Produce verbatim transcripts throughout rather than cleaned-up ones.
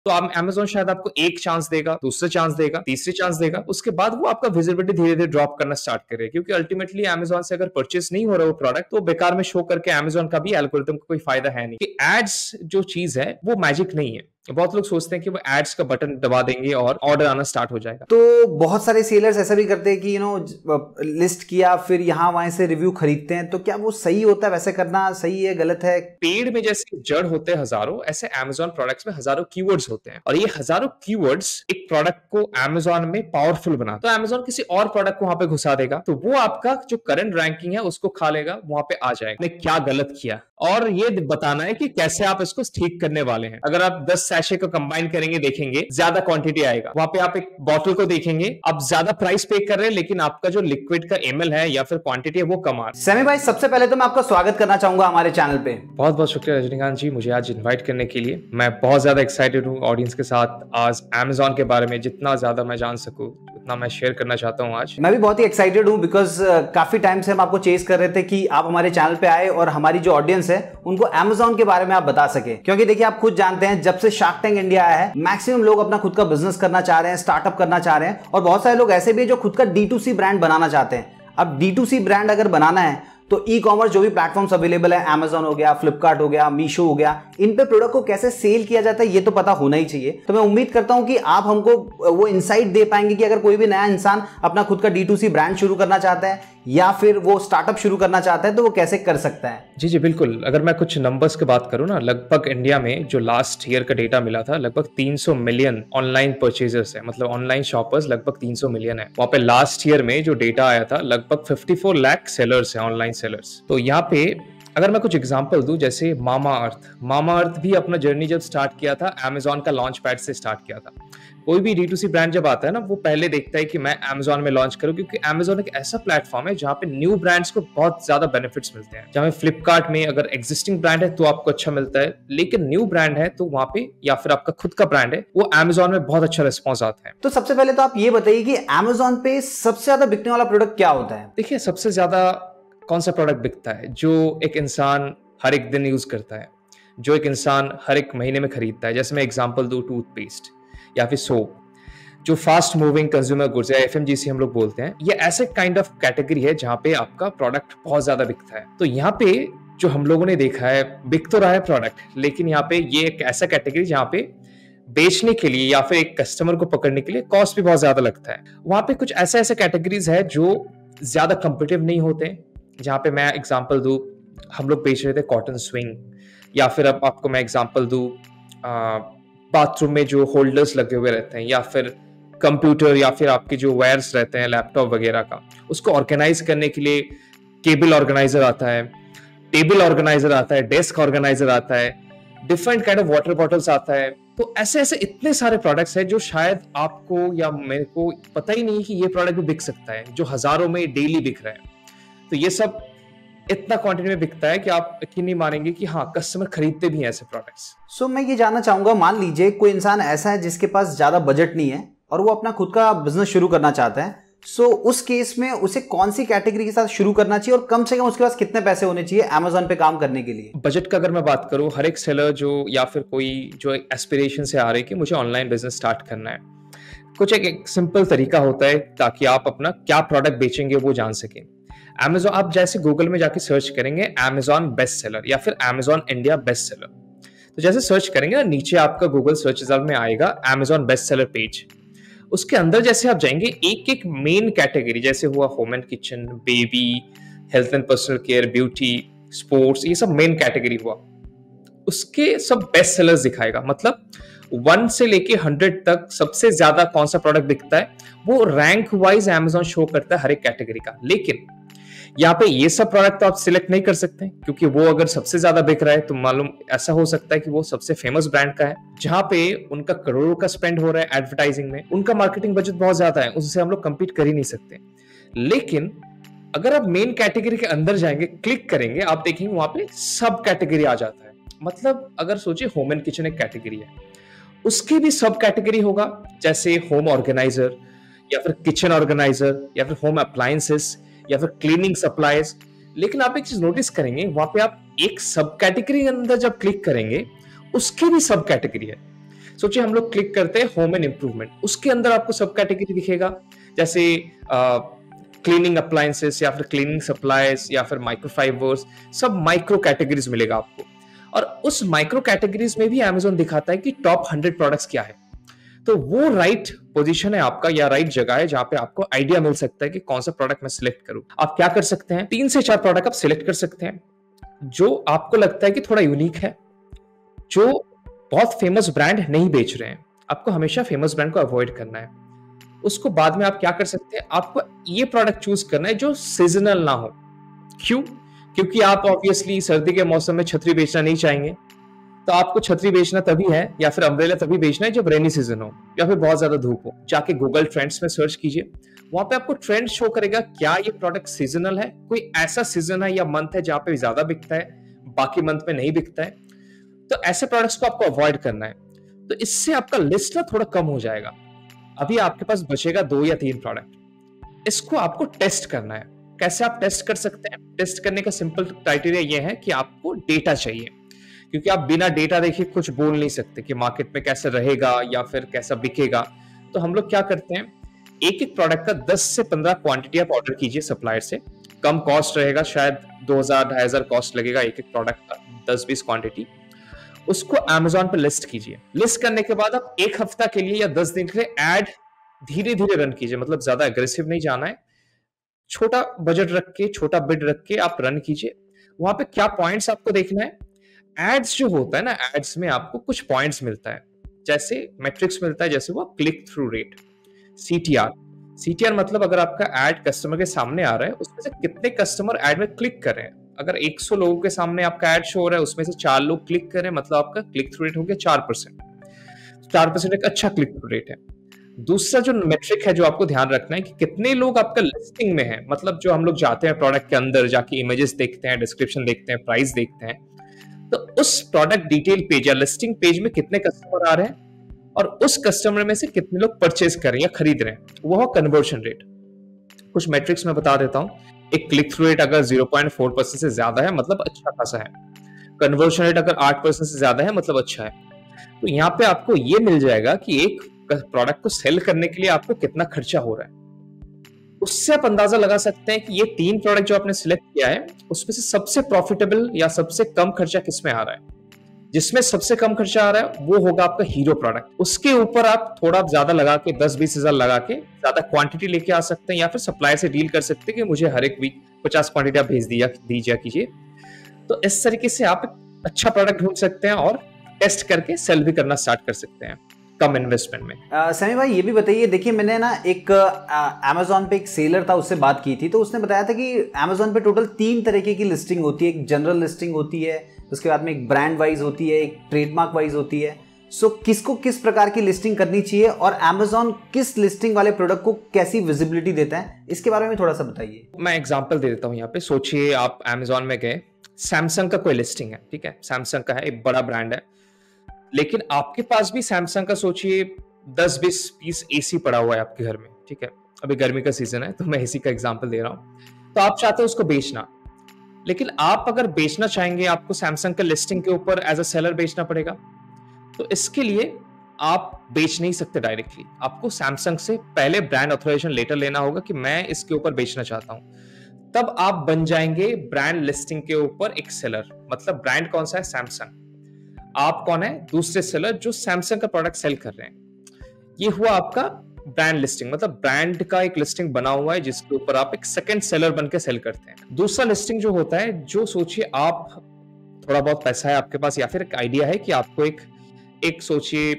तो आप अमेज़न शायद आपको एक चांस देगा, दूसरा चांस देगा, तीसरी चांस देगा, उसके बाद वो आपका विजिबिलिटी धीरे-धीरे ड्रॉप करना स्टार्ट करेगा क्योंकि अल्टीमेटली अमेज़न से अगर परचेज़ नहीं हो रहा वो प्रोडक्ट तो बेकार में शो करके अमेज़न का भी एल्गोरिथम को कोई फायदा है नहीं। कि एड्स जो चीज़ है वो मैजिक नहीं है। बहुत लोग सोचते हैं कि वो एड्स का बटन दबा देंगे और ऑर्डर आना स्टार्ट हो जाएगा। तो बहुत सारे सेलर्स ऐसा भी करते हैं कि यू नो लिस्ट किया फिर यहाँ वहां से रिव्यू खरीदते हैं, तो क्या वो सही होता है? वैसे करना सही है, गलत है? पेड़ में जैसे जड़ होते हैं हजारों, ऐसे अमेज़न प्रोडक्ट्स में हजारों कीवर्ड्स होते हैं और ये हजारों कीवर्ड्स एक प्रोडक्ट को अमेज़न में पावरफुल बनाते हैं। तो अमेज़न किसी और प्रोडक्ट को वहां पे घुसा देगा तो वो आपका जो करंट रैंकिंग है उसको खा लेगा, वहां पे आ जाएगा। आपने क्या गलत किया और ये बताना है कि कैसे आप इसको ठीक करने वाले हैं। अगर आप दस सैशे को कंबाइन करेंगे, देखेंगे ज्यादा क्वांटिटी आएगा। वहां पे आप एक बॉटल को देखेंगे, आप ज्यादा प्राइस पे कर रहे हैं लेकिन आपका जो लिक्विड का एमएल है या फिर क्वांटिटी है वो कम आ रहा है। सैमी भाई, सबसे पहले तो मैं आपका स्वागत करना चाहूंगा हमारे चैनल पे। बहुत बहुत शुक्रिया रजनीकांत जी, मुझे आज इन्वाइट करने के लिए। मैं बहुत ज्यादा एक्साइटेड हूँ ऑडियंस के साथ आज अमेज़न के बारे में जितना ज्यादा मैं जान सकूं उतना मैं शेयर करना चाहता हूँ आज। मैं भी बहुत ही एक्साइटेड हूँ बिकॉज काफी टाइम से हम आपको चेस कर रहे थे कि आप हमारे चैनल पे आए और हमारी जो ऑडियंस है उनको अमेज़न के बारे में आप बता सके। क्योंकि देखिए, आप खुद जानते हैं जब से शार्क टैंक इंडिया आया है मैक्सिमम लोग अपना खुद का बिजनेस करना चाह रहे हैं, स्टार्टअप करना चाह रहे हैं और बहुत सारे लोग ऐसे भी है जो खुद का डी टू सी ब्रांड बनाना चाहते हैं। अब डी टू सी ब्रांड अगर बनाना है तो ई कॉमर्स जो भी प्लेटफॉर्म्स अवेलेबल है, अमेज़न हो गया, फ्लिपकार्ट हो गया, मीशो हो गया, इन पे प्रोडक्ट को कैसे सेल किया जाता है ये तो पता होना ही चाहिए। तो मैं उम्मीद करता हूं कि आप हमको वो इनसाइट दे पाएंगे कि अगर कोई भी नया इंसान अपना खुद का डी टू सी ब्रांड शुरू करना चाहता है या फिर वो स्टार्टअप शुरू करना चाहता है तो वो कैसे कर सकता है। जी जी बिल्कुल। अगर मैं कुछ नंबर्स की बात करूं ना, लगभग इंडिया में जो लास्ट ईयर का डेटा मिला था लगभग तीन सौ मिलियन ऑनलाइन परचेजर्स है, मतलब ऑनलाइन शॉपर्स लगभग तीन सौ मिलियन है। वहां पे लास्ट ईयर में जो डेटा आया था लगभग चौवन लाख सेलर्स है, ऑनलाइन सेलर्स। तो यहाँ पे अगर मैं कुछ एग्जांपल दूं, जैसे मामा अर्थ मामा अर्थ भी अपना जर्नी जब स्टार्ट किया था अमेज़न का लॉन्च पैड से स्टार्ट किया था। कोई भी डी टू सी ब्रांड जब आता है ना वो पहले देखता है कि मैं अमेज़न में लॉन्च करूं क्योंकि अमेज़न एक ऐसा प्लेटफॉर्म है जहां पे न्यू ब्रांड्स को बहुत ज्यादा बेनिफिट्स मिलते हैं। जहां फ्लिपकार्ट में अगर एग्जिस्टिंग ब्रांड है तो आपको अच्छा मिलता है, लेकिन न्यू ब्रांड है तो वहां पे या फिर आपका खुद का ब्रांड है वो अमेज़न में बहुत अच्छा रिस्पॉन्स आता है। तो सबसे पहले तो आप ये बताइए कि अमेज़न पे सबसे ज्यादा बिकने वाला प्रोडक्ट क्या होता है? देखिए, सबसे ज्यादा कौन सा प्रोडक्ट बिकता है जो एक इंसान हर एक दिन यूज करता है, जो एक इंसान हर एक महीने में खरीदता है। जैसे मैं एग्जांपल दूं, टूथपेस्ट या फिर सोप, जो फास्ट मूविंग कंज्यूमर गुड्स या एफएमजीसी हम लोग बोलते हैं, ये ऐसे काइंड ऑफ कैटेगरी है जहां पे आपका प्रोडक्ट बहुत ज्यादा बिकता है। तो यहाँ पे जो हम लोगों ने देखा है, बिक तो रहा है प्रोडक्ट, लेकिन यहाँ पे ये एक ऐसा कैटेगरी जहाँ पे बेचने के लिए या फिर एक कस्टमर को पकड़ने के लिए कॉस्ट भी बहुत ज्यादा लगता है। वहां पे कुछ ऐसे ऐसे कैटेगरीज है जो ज्यादा कंपिटिटिव नहीं होते, जहां पे मैं एग्जांपल दूं, हम लोग बेच रहे थे कॉटन स्विंग, या फिर अब आपको मैं एग्जांपल दूं बाथरूम में जो होल्डर्स लगे हुए रहते हैं, या फिर कंप्यूटर या फिर आपके जो वायर्स रहते हैं लैपटॉप वगैरह का, उसको ऑर्गेनाइज करने के लिए केबल ऑर्गेनाइजर आता है, टेबल ऑर्गेनाइजर आता है, डेस्क ऑर्गेनाइजर आता है, different kind of water bottles आता है। तो ऐसे ऐसे इतने सारे प्रोडक्ट्स हैं जो शायद आपको या मेरे को पता ही नहीं कि ये प्रोडक्ट भी बिक सकता है, जो हजारों में डेली बिक रहे हैं। तो ये सब इतना क्वांटिटी में बिकता है कि आप यकीन नहीं मानेंगे कि हाँ, कस्टमर खरीदते भी हैं ऐसे प्रोडक्ट्स। सो so, मैं ये जानना चाहूंगा, मान लीजिए कोई इंसान ऐसा है जिसके पास ज्यादा बजट नहीं है और वो अपना खुद का बिजनेस शुरू करना चाहता है, सो so, उस केस में उसे कौन सी कैटेगरी के साथ शुरू करना चाहिए और कम से कम उसके पास कितने पैसे होने चाहिए अमेज़न पे काम करने के लिए? बजट का अगर मैं बात करूं, हर एक सेलर जो या फिर कोई जो एस्पिरेशन से आ रही है कि मुझे ऑनलाइन बिजनेस स्टार्ट करना है, कुछ एक, एक सिंपल तरीका होता है ताकि आप अपना क्या प्रोडक्ट बेचेंगे वो जान सकें। अमेज़न, आप जैसे गूगल में जाके सर्च करेंगे अमेज़न बेस्ट सेलर या फिर अमेज़न इंडिया बेस्ट सेलर, तो जैसे सर्च करेंगे ना, नीचे आपका गूगल सर्च रिजल्ट में आएगा अमेज़न बेस्ट सेलर पेज। उसके अंदर जैसे आप जाएंगे, एक एक मेन कैटेगरी जैसे हुआ home and kitchen, baby, health and personal care, beauty, sports, ये सब मेन कैटेगरी हुआ, उसके सब बेस्ट सेलर्स दिखाएगा। मतलब वन से लेके हंड्रेड तक सबसे ज्यादा कौन सा प्रोडक्ट बिकता है वो रैंक वाइज अमेज़न शो करता है हर एक कैटेगरी का। लेकिन यहाँ पे ये सब प्रोडक्ट तो आप सिलेक्ट नहीं कर सकते, क्योंकि वो अगर सबसे ज्यादा बिक रहा है तो मालूम ऐसा हो सकता है कि वो सबसे फेमस ब्रांड का है, जहां पे उनका करोड़ों का स्पेंड हो रहा है एडवर्टाइजिंग में, उनका मार्केटिंग बजट बहुत ज्यादा है, उससे हम लोग compete कर ही नहीं सकते। लेकिन अगर आप मेन कैटेगरी के अंदर जाएंगे, क्लिक करेंगे, आप देखेंगे वहां पे सब कैटेगरी आ जाता है। मतलब अगर सोचिए होम एंड किचन एक कैटेगरी है, उसकी भी सब कैटेगरी होगा, जैसे होम ऑर्गेनाइजर या फिर किचन ऑर्गेनाइजर या फिर होम अप्लायंसेस या फिर क्लीनिंग सप्लाईज। लेकिन आप एक चीज नोटिस करेंगे, वहां पे आप एक सब कैटेगरी के अंदर जब क्लिक करेंगे उसकी भी सब कैटेगरी है। सोचिए हम लोग क्लिक करते हैं होम एंड इम्प्रूवमेंट, उसके अंदर आपको सब कैटेगरी दिखेगा, जैसे क्लीनिंग अप्लायंसेस या फिर क्लीनिंग सप्लाईज या फिर माइक्रोफाइबर्स, सब माइक्रो कैटेगरीज मिलेगा आपको। और उस माइक्रो कैटेगरीज में भी अमेज़न दिखाता है कि टॉप हंड्रेड प्रोडक्ट्स क्या है। तो वो राइट पोजीशन है आपका, या राइट जगह है जहां पे आपको आइडिया मिल सकता है कि कौन सा प्रोडक्ट मैं सिलेक्ट करूं। आप क्या कर सकते हैं, तीन से चार प्रोडक्ट आप सिलेक्ट कर सकते हैं जो आपको लगता है कि थोड़ा यूनिक है, जो बहुत फेमस ब्रांड नहीं बेच रहे हैं। आपको हमेशा फेमस ब्रांड को अवॉइड करना है। उसको बाद में आप क्या कर सकते हैं, आपको ये प्रोडक्ट चूज करना है जो सीजनल ना हो। क्यों? क्योंकि आप ऑब्वियसली सर्दी के मौसम में छतरी बेचना नहीं चाहेंगे, तो आपको छतरी बेचना तभी है या फिर अम्ब्रेला तभी बेचना है जब रेनी सीजन हो या फिर बहुत ज्यादा धूप हो। जाके गूगल ट्रेंड्स में सर्च कीजिए, वहां पे आपको ट्रेंड शो करेगा क्या ये प्रोडक्ट सीजनल है, कोई ऐसा सीजन है या मंथ है जहां पे ज्यादा बिकता है, बाकी मंथ में नहीं बिकता है। तो ऐसे प्रोडक्ट्स को आपको अवॉइड करना है। तो इससे आपका लिस्ट ना थोड़ा कम हो जाएगा। अभी आपके पास बचेगा दो या तीन प्रोडक्ट, इसको आपको टेस्ट करना है। कैसे आप टेस्ट कर सकते हैं? टेस्ट करने का सिंपल क्राइटेरिया ये है कि आपको डेटा चाहिए, क्योंकि आप बिना डेटा देखे कुछ बोल नहीं सकते कि मार्केट में कैसे रहेगा या फिर कैसा बिकेगा। तो हम लोग क्या करते हैं, एक एक प्रोडक्ट का दस से पंद्रह क्वांटिटी आप ऑर्डर कीजिए सप्लायर से। कम कॉस्ट रहेगा, शायद दो हजार ढाई हजार कॉस्ट लगेगा एक एक प्रोडक्ट का, दस बीस क्वांटिटी। उसको अमेज़न पे लिस्ट कीजिए। लिस्ट करने के बाद आप एक हफ्ता के लिए या दस दिन के लिए एड धीरे धीरे रन कीजिए, मतलब ज्यादा एग्रेसिव नहीं जाना है। छोटा बजट रख के, छोटा बिड रख के आप रन कीजिए। वहां पे क्या पॉइंट्स आपको देखना है, एड्स जो होता है ना, एड्स में आपको कुछ पॉइंट्स मिलता है, जैसे मैट्रिक्स मिलता है, जैसे वो click through rate, CTR. CTR मतलब अगर आपका एड कस्टमर के सामने आ रहा है, उसमें से कितने कस्टमर एड में क्लिक कर रहे हैं। अगर सौ लोगों के सामने आपका एड शो हो रहा है, उसमें से चार लोग क्लिक कर रहे हैं, मतलब आपका क्लिक थ्रू रेट हो गया चार परसेंट। चार परसेंट एक अच्छा क्लिक थ्रू रेट है। दूसरा जो मेट्रिक है जो आपको ध्यान रखना है कि कितने लोग आपका लिस्टिंग में है, मतलब जो हम लोग जाते हैं प्रोडक्ट के अंदर, जाके इमेजेस देखते हैं, डिस्क्रिप्शन देखते हैं, प्राइस देखते हैं, तो उस प्रोडक्ट डिटेल पेज या लिस्टिंग पेज में कितने कस्टमर आ रहे हैं और उस कस्टमर में से कितने लोग परचेज कर रहे हैं या खरीद रहे हैं, वो है कन्वर्जन रेट। कुछ मैट्रिक्स में बता देता हूं। एक क्लिक थ्रू रेट अगर ज़ीरो पॉइंट फोर परसेंट से ज्यादा है मतलब अच्छा खासा है, कन्वर्जन रेट अगर आठ परसेंट से ज्यादा है मतलब अच्छा है। तो यहाँ पे आपको ये मिल जाएगा कि एक प्रोडक्ट को सेल करने के लिए आपको कितना खर्चा हो रहा है। उससे आप अंदाजा लगा सकते हैं कि ये तीन प्रोडक्ट जो आपने सिलेक्ट किया है उसमें से सबसे प्रॉफिटेबल या सबसे कम खर्चा किसमें आ रहा है। जिसमें सबसे कम खर्चा आ रहा है वो होगा आपका हीरो प्रोडक्ट। उसके ऊपर आप थोड़ा ज्यादा लगा के दस बीस हजार लगा के ज्यादा क्वांटिटी लेके आ सकते हैं, या फिर सप्लायर से डील कर सकते हैं कि मुझे हर एक वीक पचास क्वांटिटी आप भेज दिया दीजिए कीजिए। तो इस तरीके से आप अच्छा प्रोडक्ट ढूंढ सकते हैं और टेस्ट करके सेल भी करना स्टार्ट कर सकते हैं कम इन्वेस्टमेंट में। uh, समी भाई ये भी बताइए, देखिए मैंने ना एक अमेज़न पे एक सेलर था, उससे बात की थी, तो उसने बताया था कि अमेज़न पे टोटल तीन तरीके की लिस्टिंग होती है। एक जनरल लिस्टिंग होती है, उसके बाद में एक ब्रांड वाइज होती है, एक ट्रेडमार्क वाइज होती है। सो so, किसको किस प्रकार की लिस्टिंग करनी चाहिए और अमेज़न किस लिस्टिंग वाले प्रोडक्ट को कैसी विजिबिलिटी देता है, इसके बारे में थोड़ा सा बताइए। मैं एग्जांपल दे देता हूँ यहाँ पे। सोचिए आप अमेज़न में गए, सैमसंग का कोई लिस्टिंग है, ठीक है, सैमसंग का है, एक बड़ा ब्रांड है, लेकिन आपके पास भी सैमसंग का सोचिए दस बीस पीस एसी पड़ा हुआ है आपके घर में, ठीक है, अभी गर्मी का सीजन है तो मैं एसी का एग्जांपल दे रहा हूं। तो आप चाहते हो उसको बेचना, लेकिन आप अगर बेचना चाहेंगे आपको सैमसंग के लिस्टिंग के ऊपर एज अ सेलर बेचना पड़ेगा। तो इसके लिए आप बेच नहीं सकते डायरेक्टली, आपको सैमसंग से पहले ब्रांड ऑथराइजेशन लेटर लेना होगा कि मैं इसके ऊपर बेचना चाहता हूं। तब आप बन जाएंगे ब्रांड लिस्टिंग के ऊपर एक सेलर। मतलब ब्रांड कौन सा है? सैमसंग। आप कौन है? दूसरे सेलर जो सैमसंग का प्रोडक्ट सेल कर रहे हैं। ये हुआ आपका ब्रांड लिस्टिंग, मतलब ब्रांड का एक लिस्टिंग बना हुआ है जिसके ऊपर आप एक सेकंड सेलर बनकर सेल करते हैं। दूसरा लिस्टिंग जो होता है, जो सोचिए आप थोड़ा बहुत पैसा है आपके पास या फिर एक आइडिया है कि आपको एक एक सोचिए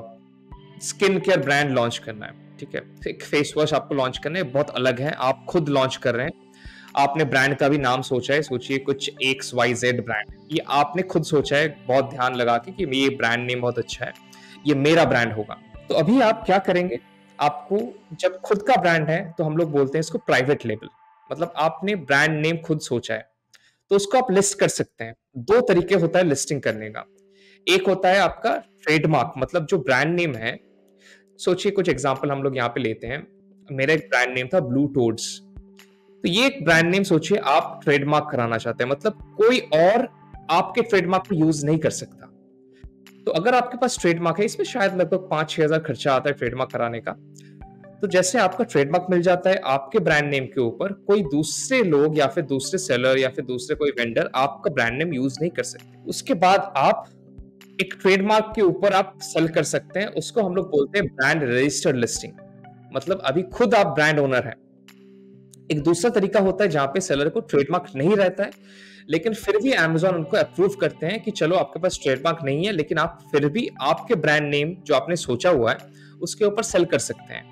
स्किन केयर ब्रांड लॉन्च करना है, ठीक है, एक फेस वॉश आपको लॉन्च करना है, बहुत अलग है, आप खुद लॉन्च कर रहे हैं। आपने ब्रांड का भी नाम सोचा है, सोचिए कुछ एक्स वाई जेड ब्रांड, ये आपने खुद सोचा है बहुत ध्यान लगा के कि ये ब्रांड नेम बहुत अच्छा है, ये मेरा ब्रांड होगा। तो अभी आप क्या करेंगे, आपको जब खुद का ब्रांड है तो हम लोग बोलते हैं इसको प्राइवेट लेबल, मतलब आपने ब्रांड नेम खुद सोचा है तो उसको आप लिस्ट कर सकते हैं। दो तरीके होता है लिस्टिंग करने का। एक होता है आपका ट्रेडमार्क, मतलब जो ब्रांड नेम है, सोचिए कुछ एग्जांपल हम लोग यहाँ पे लेते हैं। मेरा एक ब्रांड नेम था ब्लू टोड्स, तो ये एक ब्रांड नेम सोचिए आप ट्रेडमार्क कराना चाहते हैं, मतलब कोई और आपके ट्रेडमार्क को यूज नहीं कर सकता। तो अगर आपके पास ट्रेडमार्क है, इसमें शायद लगभग पाँच छह हज़ार खर्चा आता है ट्रेडमार्क कराने का। तो जैसे आपका ट्रेडमार्क मिल जाता है, आपके ब्रांड नेम के ऊपर कोई दूसरे लोग या फिर दूसरे सेलर या फिर दूसरे कोई वेंडर आपका ब्रांड नेम यूज़ नहीं कर सकते। उसके बाद आप एक ट्रेडमार्क के ऊपर आप सेल कर सकते हैं, उसको हम लोग बोलते हैं ब्रांड रजिस्टर्ड लिस्टिंग। मतलब अभी खुद आप ब्रांड ओनर हैं। एक दूसरा तरीका होता है जहां पे सेलर को ट्रेडमार्क नहीं रहता है, लेकिन फिर भी अमेज़न उनको अप्रूव करते हैं कि चलो आपके पास ट्रेडमार्क नहीं है, लेकिन आप फिर भी आपके ब्रांड नेम जो आपने सोचा हुआ है, उसके ऊपर सेल कर सकते हैं।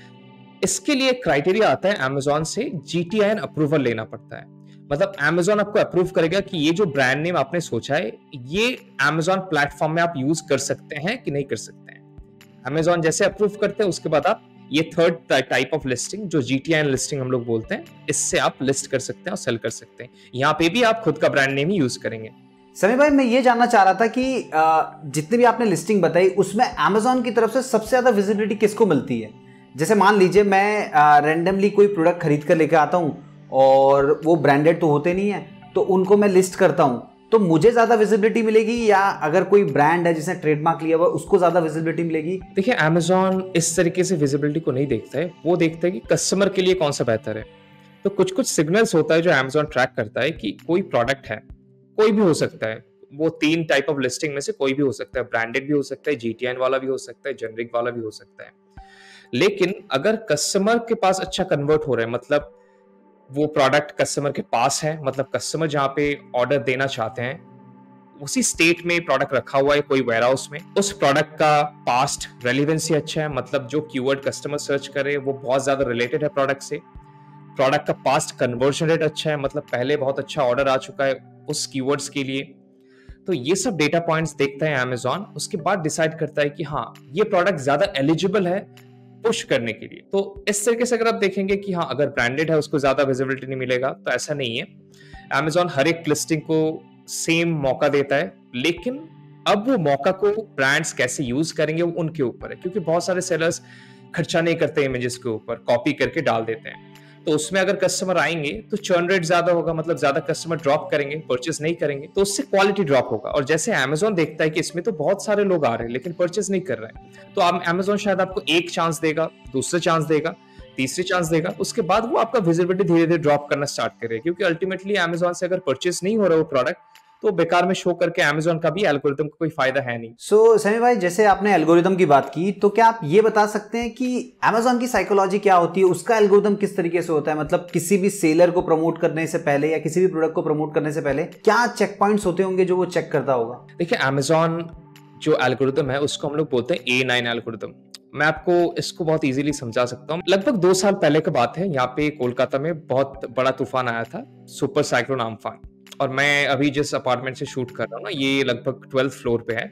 इसके लिए क्राइटेरिया आता है अमेज़न से जीटीआईएन अप्रूवल लेना पड़ता है। मतलब अमेज़न आपको अप्रूव करेगा कि ये जो ब्रांड नेम आपने सोचा है, ये अमेज़न प्लेटफॉर्म में आप यूज कर सकते हैं कि नहीं कर सकते हैं। अमेज़न जैसे अप्रूव करते हैं, उसके बाद आप ये थर्ड टाइप ऑफ लिस्टिंग जो जीटीआईएन लिस्टिंग हम लोग बोलते हैं, इससे आप लिस्ट कर सकते हैं और सेल कर सकते हैं। यहाँ पे भी आप खुद का ब्रांड नेम ही यूज करेंगे। समीर भाई, मैं ये जानना चाह रहा था कि जितनी भी आपने लिस्टिंग बताई, उसमें अमेज़न की तरफ से सबसे ज्यादा विजिबिलिटी किसको मिलती है? जैसे मान लीजिए मैं रैंडमली कोई प्रोडक्ट खरीद कर लेकर आता हूँ और वो ब्रांडेड तो होते नहीं है, तो उनको मैं लिस्ट करता हूँ, तो मुझे ज्यादा विजिबिलिटी मिलेगी, या अगर कोई ब्रांड है जिसने ट्रेडमार्क लिया हुआ उसको ज्यादा विजिबिलिटी मिलेगी? देखिए, अमेज़न इस तरीके से विजिबिलिटी को नहीं देखता है, वो देखता है कि कस्टमर के लिए कौन सा बेहतर है। तो कुछ कुछ सिग्नल्स होता है जो अमेज़न ट्रैक करता है कि कोई प्रोडक्ट है, कोई भी हो सकता है, वो तीन टाइप ऑफ लिस्टिंग में से कोई भी हो सकता है, ब्रांडेड भी हो सकता है, जीटीआईएन वाला भी हो सकता है, जेनरिक वाला भी हो सकता है। लेकिन अगर कस्टमर के पास अच्छा कन्वर्ट हो रहा है, मतलब वो प्रोडक्ट कस्टमर के पास है, मतलब कस्टमर जहां पे ऑर्डर देना चाहते हैं उसी स्टेट में प्रोडक्ट रखा हुआ है कोई वेयरहाउस में, उस प्रोडक्ट का पास्ट रेलिवेंसी अच्छा है, मतलब जो कीवर्ड कस्टमर सर्च करे वो बहुत ज्यादा रिलेटेड है प्रोडक्ट से, प्रोडक्ट का पास्ट कन्वर्जन रेट अच्छा है, मतलब पहले बहुत अच्छा ऑर्डर आ चुका है उस कीवर्ड्स के लिए। तो ये सब डेटा पॉइंट्स देखता है अमेज़न, उसके बाद डिसाइड करता है कि हाँ, ये प्रोडक्ट ज्यादा एलिजिबल है पुश करने के लिए। तो इस तरीके से अगर आप देखेंगे कि हाँ, अगर ब्रांडेड है उसको ज्यादा विजिबिलिटी नहीं मिलेगा, तो ऐसा नहीं है। अमेज़न हर एक लिस्टिंग को सेम मौका देता है, लेकिन अब वो मौका को ब्रांड्स कैसे यूज करेंगे वो उनके ऊपर है, क्योंकि बहुत सारे सेलर्स खर्चा नहीं करते इमेजेस के ऊपर, कॉपी करके डाल देते हैं। तो उसमें अगर कस्टमर आएंगे तो चर्न रेट ज्यादा होगा, मतलब ज्यादा कस्टमर ड्रॉप करेंगे, परचेस नहीं करेंगे, तो उससे क्वालिटी ड्रॉप होगा। और जैसे अमेज़न देखता है कि इसमें तो बहुत सारे लोग आ रहे हैं लेकिन परचेस नहीं कर रहे हैं, तो अब अमेज़न शायद आपको एक चांस देगा, दूसरा चांस देगा, तीसरी चांस देगा, उसके बाद वो आपका विजिबिलिटी धीरे धीरे ड्रॉप करना स्टार्ट करेगा, क्योंकि अल्टीमेटली अमेज़न से अगर परचेस नहीं हो रहा वो प्रोडक्ट, तो बेकार में शो करके अमेज़न का भी एल्गोरिथम को कोई फायदा है नहीं। सो so, समीर भाई, जैसे आपने एल्गोरिथम की बात की, तो क्या आप ये बता सकते हैं कि अमेज़न की साइकोलॉजी क्या होती है, उसका एल्गोरिथम किस तरीके से होता है? मतलब किसी भी सेलर को प्रमोट करने से पहले या किसी भी प्रोडक्ट को प्रमोट करने से पहले क्या चेक पॉइंट्स होते होंगे जो वो चेक करता होगा? देखिए, अमेज़न जो एल्गोरिथम है उसको हम लोग बोलते हैं ए नाइन एल्गोरिथम। मैं आपको इसको बहुत इजीली समझा सकता हूँ। लगभग दो साल पहले की बात है, यहाँ पे कोलकाता में बहुत बड़ा तूफान आया था, सुपर साइक्लोन आम्फान। और मैं अभी जिस अपार्टमेंट से शूट कर रहा हूँ ना, ये लगभग ट्वेल्थ फ्लोर पे है,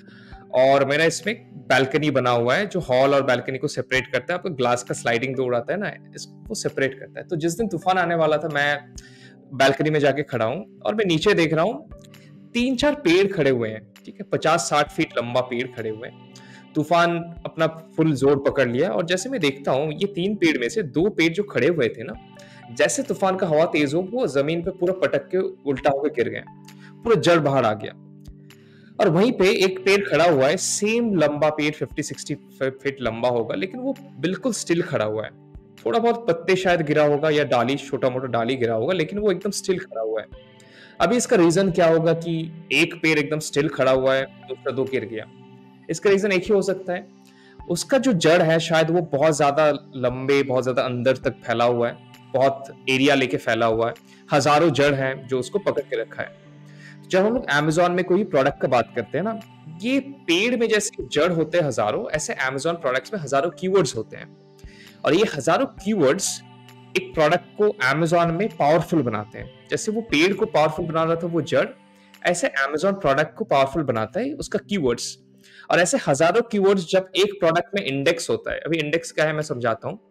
और मेरा इसमें बैल्कनी बना हुआ है जो हॉल और बैल्कनी को सेपरेट करता है। आपको ग्लास का स्लाइडिंग डोर आता है ना, इसको सेपरेट करता है। तो जिस दिन तूफान आने वाला था, मैं बैल्कनी में जाके खड़ा हूँ और मैं नीचे देख रहा हूँ तीन चार पेड़ खड़े हुए हैं, ठीक है, पचास साठ फीट लंबा पेड़ खड़े हुए हैं। तूफान अपना फुल जोर पकड़ लिया, और जैसे मैं देखता हूँ ये तीन पेड़ में से दो पेड़ जो खड़े हुए थे ना, जैसे तूफान का हवा तेज हो वो जमीन पे पूरा पटक के उल्टा होकर गिर गए, पूरा जड़ बाहर आ गया। और वहीं पे एक पेड़ खड़ा हुआ है, सेम लंबा पेड़, पचास साठ फीट लंबा होगा, लेकिन वो बिल्कुल स्टिल खड़ा हुआ है। थोड़ा बहुत पत्ते शायद गिरा होगा या डाली, छोटा मोटा डाली गिरा होगा, लेकिन वो एकदम स्टिल खड़ा हुआ है। अभी इसका रीजन क्या होगा कि एक पेड़ एकदम स्टिल खड़ा हुआ है, दूसरा दो गिर गया? इसका रीजन एक ही हो सकता है, उसका जो जड़ है शायद वो बहुत ज्यादा लंबे, बहुत ज्यादा अंदर तक फैला हुआ है, बहुत एरिया लेके फैला हुआ है, हजारों जड़ हैं जो उसको पकड़ के रखा है। जब हम लोग अमेज़न में कोई प्रोडक्ट का बात करते हैं ना, ये पेड़ में जैसे जड़ होते हैं हजारों, ऐसे अमेज़न प्रोडक्ट्स में हजारों कीवर्ड्स होते हैं, और ये हजारों कीवर्ड्स एक प्रोडक्ट को अमेज़न में पावरफुल बनाते हैं। जैसे वो पेड़ को पावरफुल बना रहा था वो जड़, ऐसे अमेज़न प्रोडक्ट को पावरफुल बनाता है उसका कीवर्ड्स। और ऐसे हजारों कीवर्ड्स जब एक प्रोडक्ट में इंडेक्स होता है, अभी इंडेक्स क्या है मैं समझाता हूं,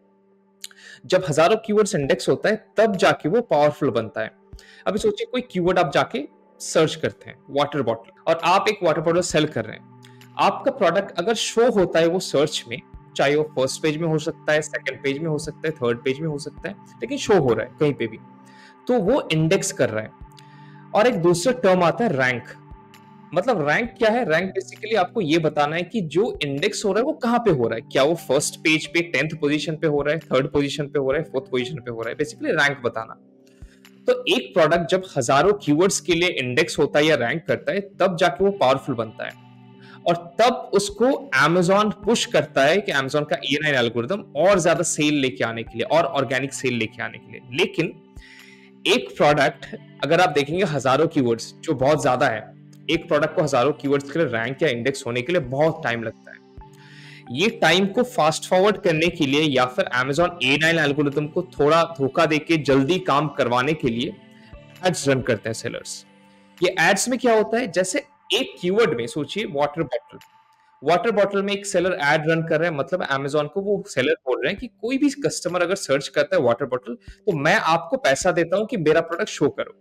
जब हजारों कीवर्ड्स इंडेक्स होता है तब जाके वो पावरफुल बनता है। अभी सोचिए कोई कीवर्ड आप जाके सर्च करते हैं, वाटर बॉटल, और आप एक वाटर बॉटल सेल कर रहे हैं। आपका प्रोडक्ट अगर शो होता है वो सर्च में, चाहे वो फर्स्ट पेज में हो सकता है, सेकंड पेज में हो सकता है, थर्ड पेज में हो सकता है, लेकिन शो हो रहा है कहीं पे भी, तो वो इंडेक्स कर रहा है। और एक दूसरा टर्म आता है रैंक, मतलब रैंक क्या है? रैंक बेसिकली आपको ये बताना है कि जो इंडेक्स हो रहा है वो कहाँ पे हो रहा है। क्या वो फर्स्ट पेज पे टेंथ पोजीशन पे हो रहा है, थर्ड पोजीशन पे हो रहा है, फोर्थ पोजीशन पे हो रहा है, बेसिकली रैंक बताना। तो एक प्रोडक्ट जब हजारों कीवर्ड्स के लिए इंडेक्स होता है या रैंक करता है, तब जाके वो पावरफुल बनता है। और तब उसको Amazon पुश करता है कि Amazon का ए नाइन एल्गोरिथम और ज्यादा सेल लेके आने के लिए और ऑर्गेनिक सेल लेके आने के लिए। लेकिन एक प्रोडक्ट अगर आप देखेंगे हजारों कीवर्ड्स जो बहुत ज्यादा है, एक प्रोडक्ट को हजारों कीवर्ड्स के लिए रैंक या इंडेक्स होने के लिए बहुत टाइम लगता है। ये टाइम को फास्ट फॉरवर्ड करने के लिए या फिर Amazon ए नाइन एल्गोरिथम को थोड़ा धोखा देके जल्दी काम करवाने के लिए एड्स रन करते हैं सेलर्स। ये एड्स में क्या होता है, जैसे एक कीवर्ड में सोचिए वाटर बॉटल, वाटर बॉटल में एक सेलर एड रन कर रहे हैं, मतलब Amazon को वो सेलर बोल रहे हैं कि कोई भी कस्टमर अगर सर्च करता है वाटर बॉटल तो मैं आपको पैसा देता हूं कि मेरा प्रोडक्ट शो करो।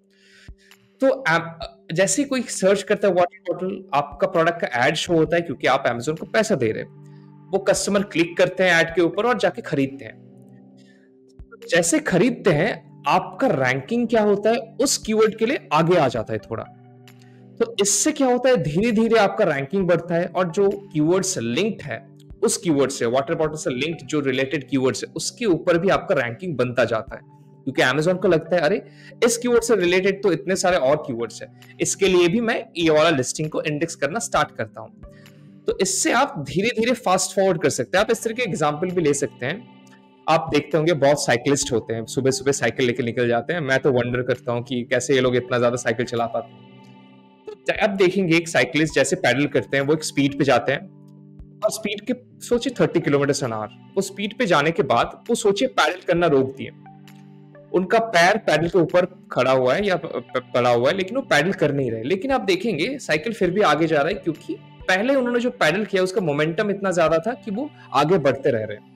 तो जैसे कोई सर्च करता है वाटर बॉटल, आपका प्रोडक्ट का एड शो होता है क्योंकि आप Amazon को पैसा दे रहे हैं। वो कस्टमर क्लिक करते हैं एड के ऊपर और जाके खरीदते हैं। जैसे खरीदते हैं, आपका रैंकिंग क्या होता है, उस कीवर्ड के लिए आगे आ जाता है थोड़ा। तो इससे क्या होता है, धीरे धीरे आपका रैंकिंग बढ़ता है और जो कीवर्ड्स लिंक्ड है उस कीवर्ड से, वाटर बॉटल से लिंक्ड जो रिलेटेड कीवर्ड्स है उसके ऊपर भी आपका रैंकिंग बनता जाता है। क्योंकि Amazon को लगता है अरे इस कीवर्ड से रिलेटेड तो इतने सारे और कीवर्ड्स हैं, इसके लिए भी मैं ये वाला लिस्टिंग को इंडेक्स करना स्टार्ट करता हूं। तो इससे आप धीरे धीरे फास्ट फॉरवर्ड कर सकते हैं। आप इस तरह के एग्जाम्पल भी ले सकते हैं। आप देखते होंगे बहुत साइकिलिस्ट होते हैं, सुबह सुबह साइकिल लेके निकल जाते हैं। मैं तो वंडर करता हूँ कि कैसे ये लोग इतना ज्यादा साइकिल चला पाते हैं। तो आप देखेंगे एक साइकिलिस्ट जैसे पैडल करते हैं, वो एक स्पीड पे जाते हैं और स्पीड के सोचिए तीस किलोमीटर एन आवर। वो स्पीड पे जाने के बाद वो सोचिए पैडल करना रोक दिए, उनका पैर पैडल के ऊपर खड़ा हुआ है या पड़ा हुआ है, लेकिन वो पैडल कर नहीं रहे। लेकिन आप देखेंगे साइकिल फिर भी आगे जा रहा है क्योंकि पहले उन्होंने जो पैडल किया उसका मोमेंटम इतना ज्यादा था कि वो आगे बढ़ते रह रहे हैं।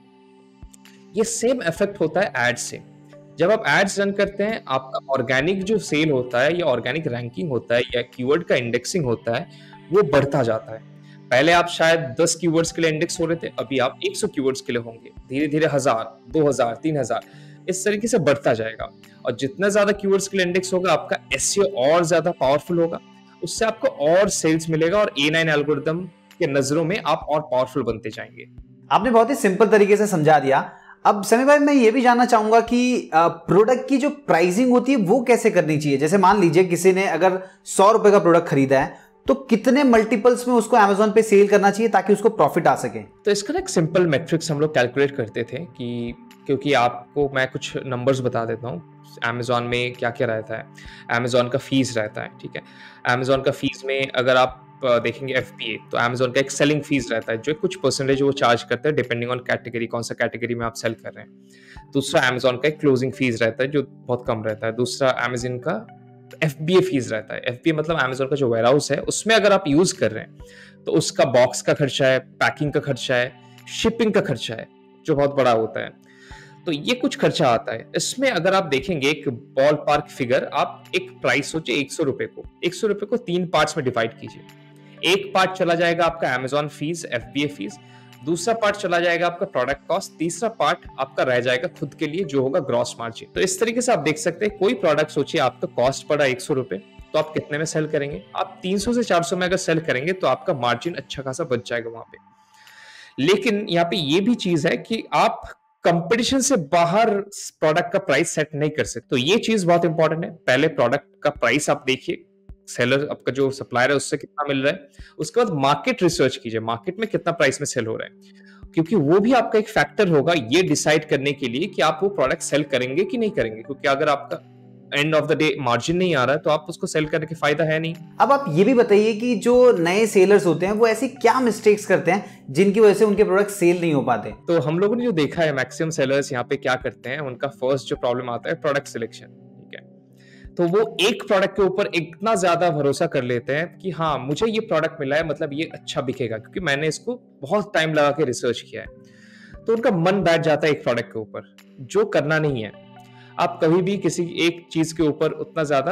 ये सेम इफेक्ट होता है एड से। जब आप एड्स रन करते हैं, आपका ऑर्गेनिक जो सेल होता है या ऑर्गेनिक रैंकिंग होता है या कीवर्ड का इंडेक्सिंग होता है, वो बढ़ता जाता है। पहले आप शायद दस कीवर्ड्स के लिए इंडेक्स हो रहे थे, अभी आप सौ कीवर्ड्स के लिए होंगे, धीरे धीरे हजार, दो हजार, तीन हजार, इस तरीके से बढ़ता जाएगा। और जितना ज्यादा कीवर्ड्स के लिए इंडेक्स होगा, आपका एसईओ और ज्यादा पावरफुल होगा, उससे आपको और सेल्स मिलेगा और ए नाइन एल्गोरिथम के नजरों में आप और पावरफुल बनते जाएंगे। आपने बहुत ही सिंपल तरीके से समझा दिया। अब समी भाई, मैं ये भी जानना चाहूंगा कि प्रोडक्ट की जो प्राइसिंग होती है वो कैसे करनी चाहिए। जैसे मान लीजिए किसी ने अगर सौ रुपए का प्रोडक्ट खरीदा है, तो कितने मल्टीपल्स में उसको Amazon पे सेल करना चाहिए ताकि उसको प्रॉफिट आ सके। तो इसका ना एक सिंपल मैट्रिक्स हम लोग कैलकुलेट करते थे कि क्योंकि आपको मैं कुछ नंबर्स बता देता हूँ। Amazon में क्या क्या रहता है, Amazon का फीस रहता है, ठीक है। Amazon का फीस में अगर आप देखेंगे एफ बी ए, तो Amazon का एक सेलिंग फीस रहता है जो कुछ परसेंटेज वो चार्ज करता है डिपेंडिंग ऑन कैटेगरी, कौन सा कैटेगरी में आप सेल कर रहे हैं। दूसरा Amazon का एक क्लोजिंग फीस रहता है जो बहुत कम रहता है। दूसरा Amazon का एफ बी ए फीस रहता है। एफ बी ए मतलब Amazon का जो वेयर हाउस है, उसमें अगर आप यूज कर रहे हैं तो उसका बॉक्स का खर्चा है, पैकिंग का खर्चा है, शिपिंग का खर्चा है जो बहुत बड़ा होता है। तो ये कुछ खर्चा आता है। इसमें अगर आप देखेंगे एक बॉल पार्क फिगर, आप एक प्राइस सोचिए एक सौ रुपए को, एक सौ रुपए को तीन पार्ट्स में डिवाइड कीजिए। एक पार्ट चला जाएगा आपका Amazon fees, F B A fees, दूसरा पार्ट चला जाएगा आपका प्रोडक्ट कॉस्ट, तीसरा पार्ट आपका रह जाएगा खुद के लिए जो होगा ग्रॉस मार्जिन। तो इस तरीके से आप देख सकते हैं, कोई प्रोडक्ट सोचिए आपका कॉस्ट पड़ा एक सौ रुपए, तो आप कितने में सेल करेंगे? आप तीन सौ से चार सौ में अगर सेल करेंगे तो आपका मार्जिन अच्छा खासा बच जाएगा वहां पे। लेकिन यहाँ पे ये भी चीज है कि आप कंपटीशन से बाहर प्रोडक्ट का प्राइस सेट नहीं कर सकते। तो ये चीज बहुत इंपॉर्टेंट है। पहले प्रोडक्ट का प्राइस आप देखिए, सेलर आपका जो सप्लायर है उससे कितना मिल रहा है। उसके बाद मार्केट रिसर्च कीजिए, मार्केट में कितना प्राइस में सेल हो रहा है, क्योंकि वो भी आपका एक फैक्टर होगा ये डिसाइड करने के लिए कि आप वो प्रोडक्ट सेल करेंगे कि नहीं करेंगे। क्योंकि अगर आपका end of the day margin नहीं आ रहा है तो आप उसको सेल करने के फायदा है नहीं। अब आप ये भी बताइए कि जो नए सेलर्स होते हैं वो ऐसी क्या मिस्टेक्स करते हैं जिनकी वजह से उनके प्रोडक्ट सेल नहीं हो पाते। तो हम लोगों ने जो देखा है, मैक्सिमम सेलर्स यहाँ पे क्या करते हैं, उनका फर्स्ट जो प्रॉब्लम आता है प्रोडक्ट सिलेक्शन, ठीक है। तो वो एक प्रोडक्ट के ऊपर इतना ज्यादा भरोसा कर लेते हैं कि हाँ मुझे ये प्रोडक्ट मिला है, मतलब ये अच्छा बिकेगा क्योंकि मैंने इसको बहुत टाइम लगा के रिसर्च किया है। तो उनका मन बैठ जाता है एक प्रोडक्ट के ऊपर, जो करना नहीं है। आप कभी भी किसी एक चीज के ऊपर उतना ज्यादा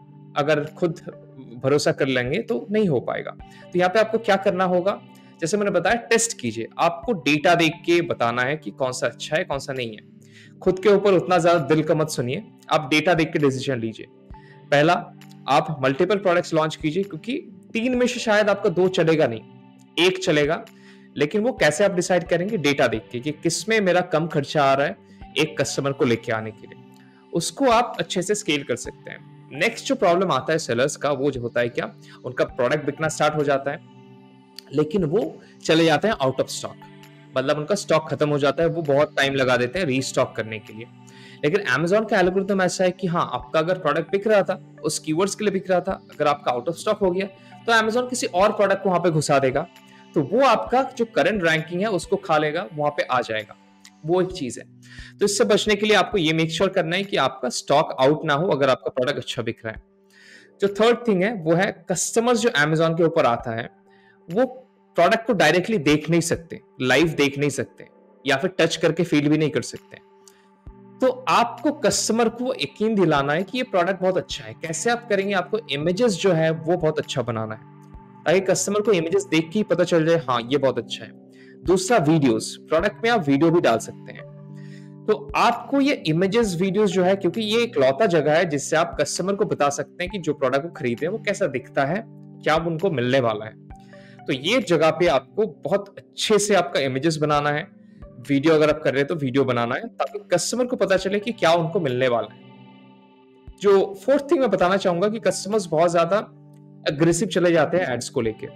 अगर खुद भरोसा कर लेंगे तो नहीं हो पाएगा। तो यहाँ पे आपको क्या करना होगा, जैसे मैंने बताया, टेस्ट कीजिए। आपको डेटा देख के बताना है कि कौन सा अच्छा है कौन सा नहीं है। खुद के ऊपर उतना ज्यादा दिल का मत सुनिए, आप डेटा देख के डिसीजन लीजिए। पहला, आप मल्टीपल प्रोडक्ट्स लॉन्च कीजिए, क्योंकि तीन में से शायद आपका दो चलेगा नहीं, एक चलेगा। लेकिन वो कैसे आप डिसाइड करेंगे? डेटा देख के कि किसमें मेरा कम खर्चा आ रहा है एक कस्टमर को लेके आने के लिए, उसको आप अच्छे से स्केल कर सकते हैं। नेक्स्ट जो प्रॉब्लम आता है सेलर्स का, वो जो होता है क्या, उनका प्रोडक्ट बिकना स्टार्ट हो जाता है लेकिन वो चले जाते हैं आउट ऑफ स्टॉक, मतलब उनका स्टॉक खत्म हो जाता है, वो बहुत टाइम लगा देते हैं रीस्टॉक करने के लिए। लेकिन Amazon का एल्गोरिथम ऐसा है कि हाँ, आपका अगर प्रोडक्ट बिक रहा था, उस कीवर्ड्स के लिए बिक रहा था, अगर आपका आउट ऑफ स्टॉक हो गया तो Amazon किसी और प्रोडक्ट को वहां पे घुसा देगा, तो वो आपका जो करंट रैंकिंग है उसको खा लेगा, वहां पे आ जाएगा। वो एक चीज है। तो इससे बचने के लिए आपको ये मेक श्योर करना है कि आपका स्टॉक आउट ना हो अगर आपका प्रोडक्ट अच्छा बिक रहा है। जो थर्ड थिंग है वो है कस्टमर्स जो Amazon के ऊपर आता है वो प्रोडक्ट को डायरेक्टली देख नहीं सकते, लाइव देख नहीं सकते, या फिर टच करके फील भी नहीं कर सकते। तो आपको कस्टमर को यकीन दिलाना है कि ये प्रोडक्ट बहुत अच्छा है। कैसे आप करेंगे? आपको इमेजेस जो है वो बहुत अच्छा बनाना है ताकि कस्टमर को इमेजेस देख के ही पता चल जाए हाँ ये बहुत अच्छा है। दूसरा, वीडियोस, प्रोडक्ट में आप वीडियो भी डाल सकते हैं। तो आपको ये इमेजेस वीडियोस जो है, क्योंकि ये एक लौता जगह है जिससे आप कस्टमर को बता सकते हैं कि जो प्रोडक्ट को खरीदे वो कैसा दिखता है, क्या उनको मिलने वाला है। तो ये जगह पे आपको बहुत अच्छे से आपका इमेजेस बनाना है, वीडियो अगर आप कर रहे हैं तो वीडियो बनाना है ताकि कस्टमर को पता चले कि क्या उनको मिलने वाला है। जो फोर्थ थिंग मैं बताना चाहूंगा कि कस्टमर्स बहुत ज्यादा अग्रेसिव चले जाते हैं एड्स को लेके,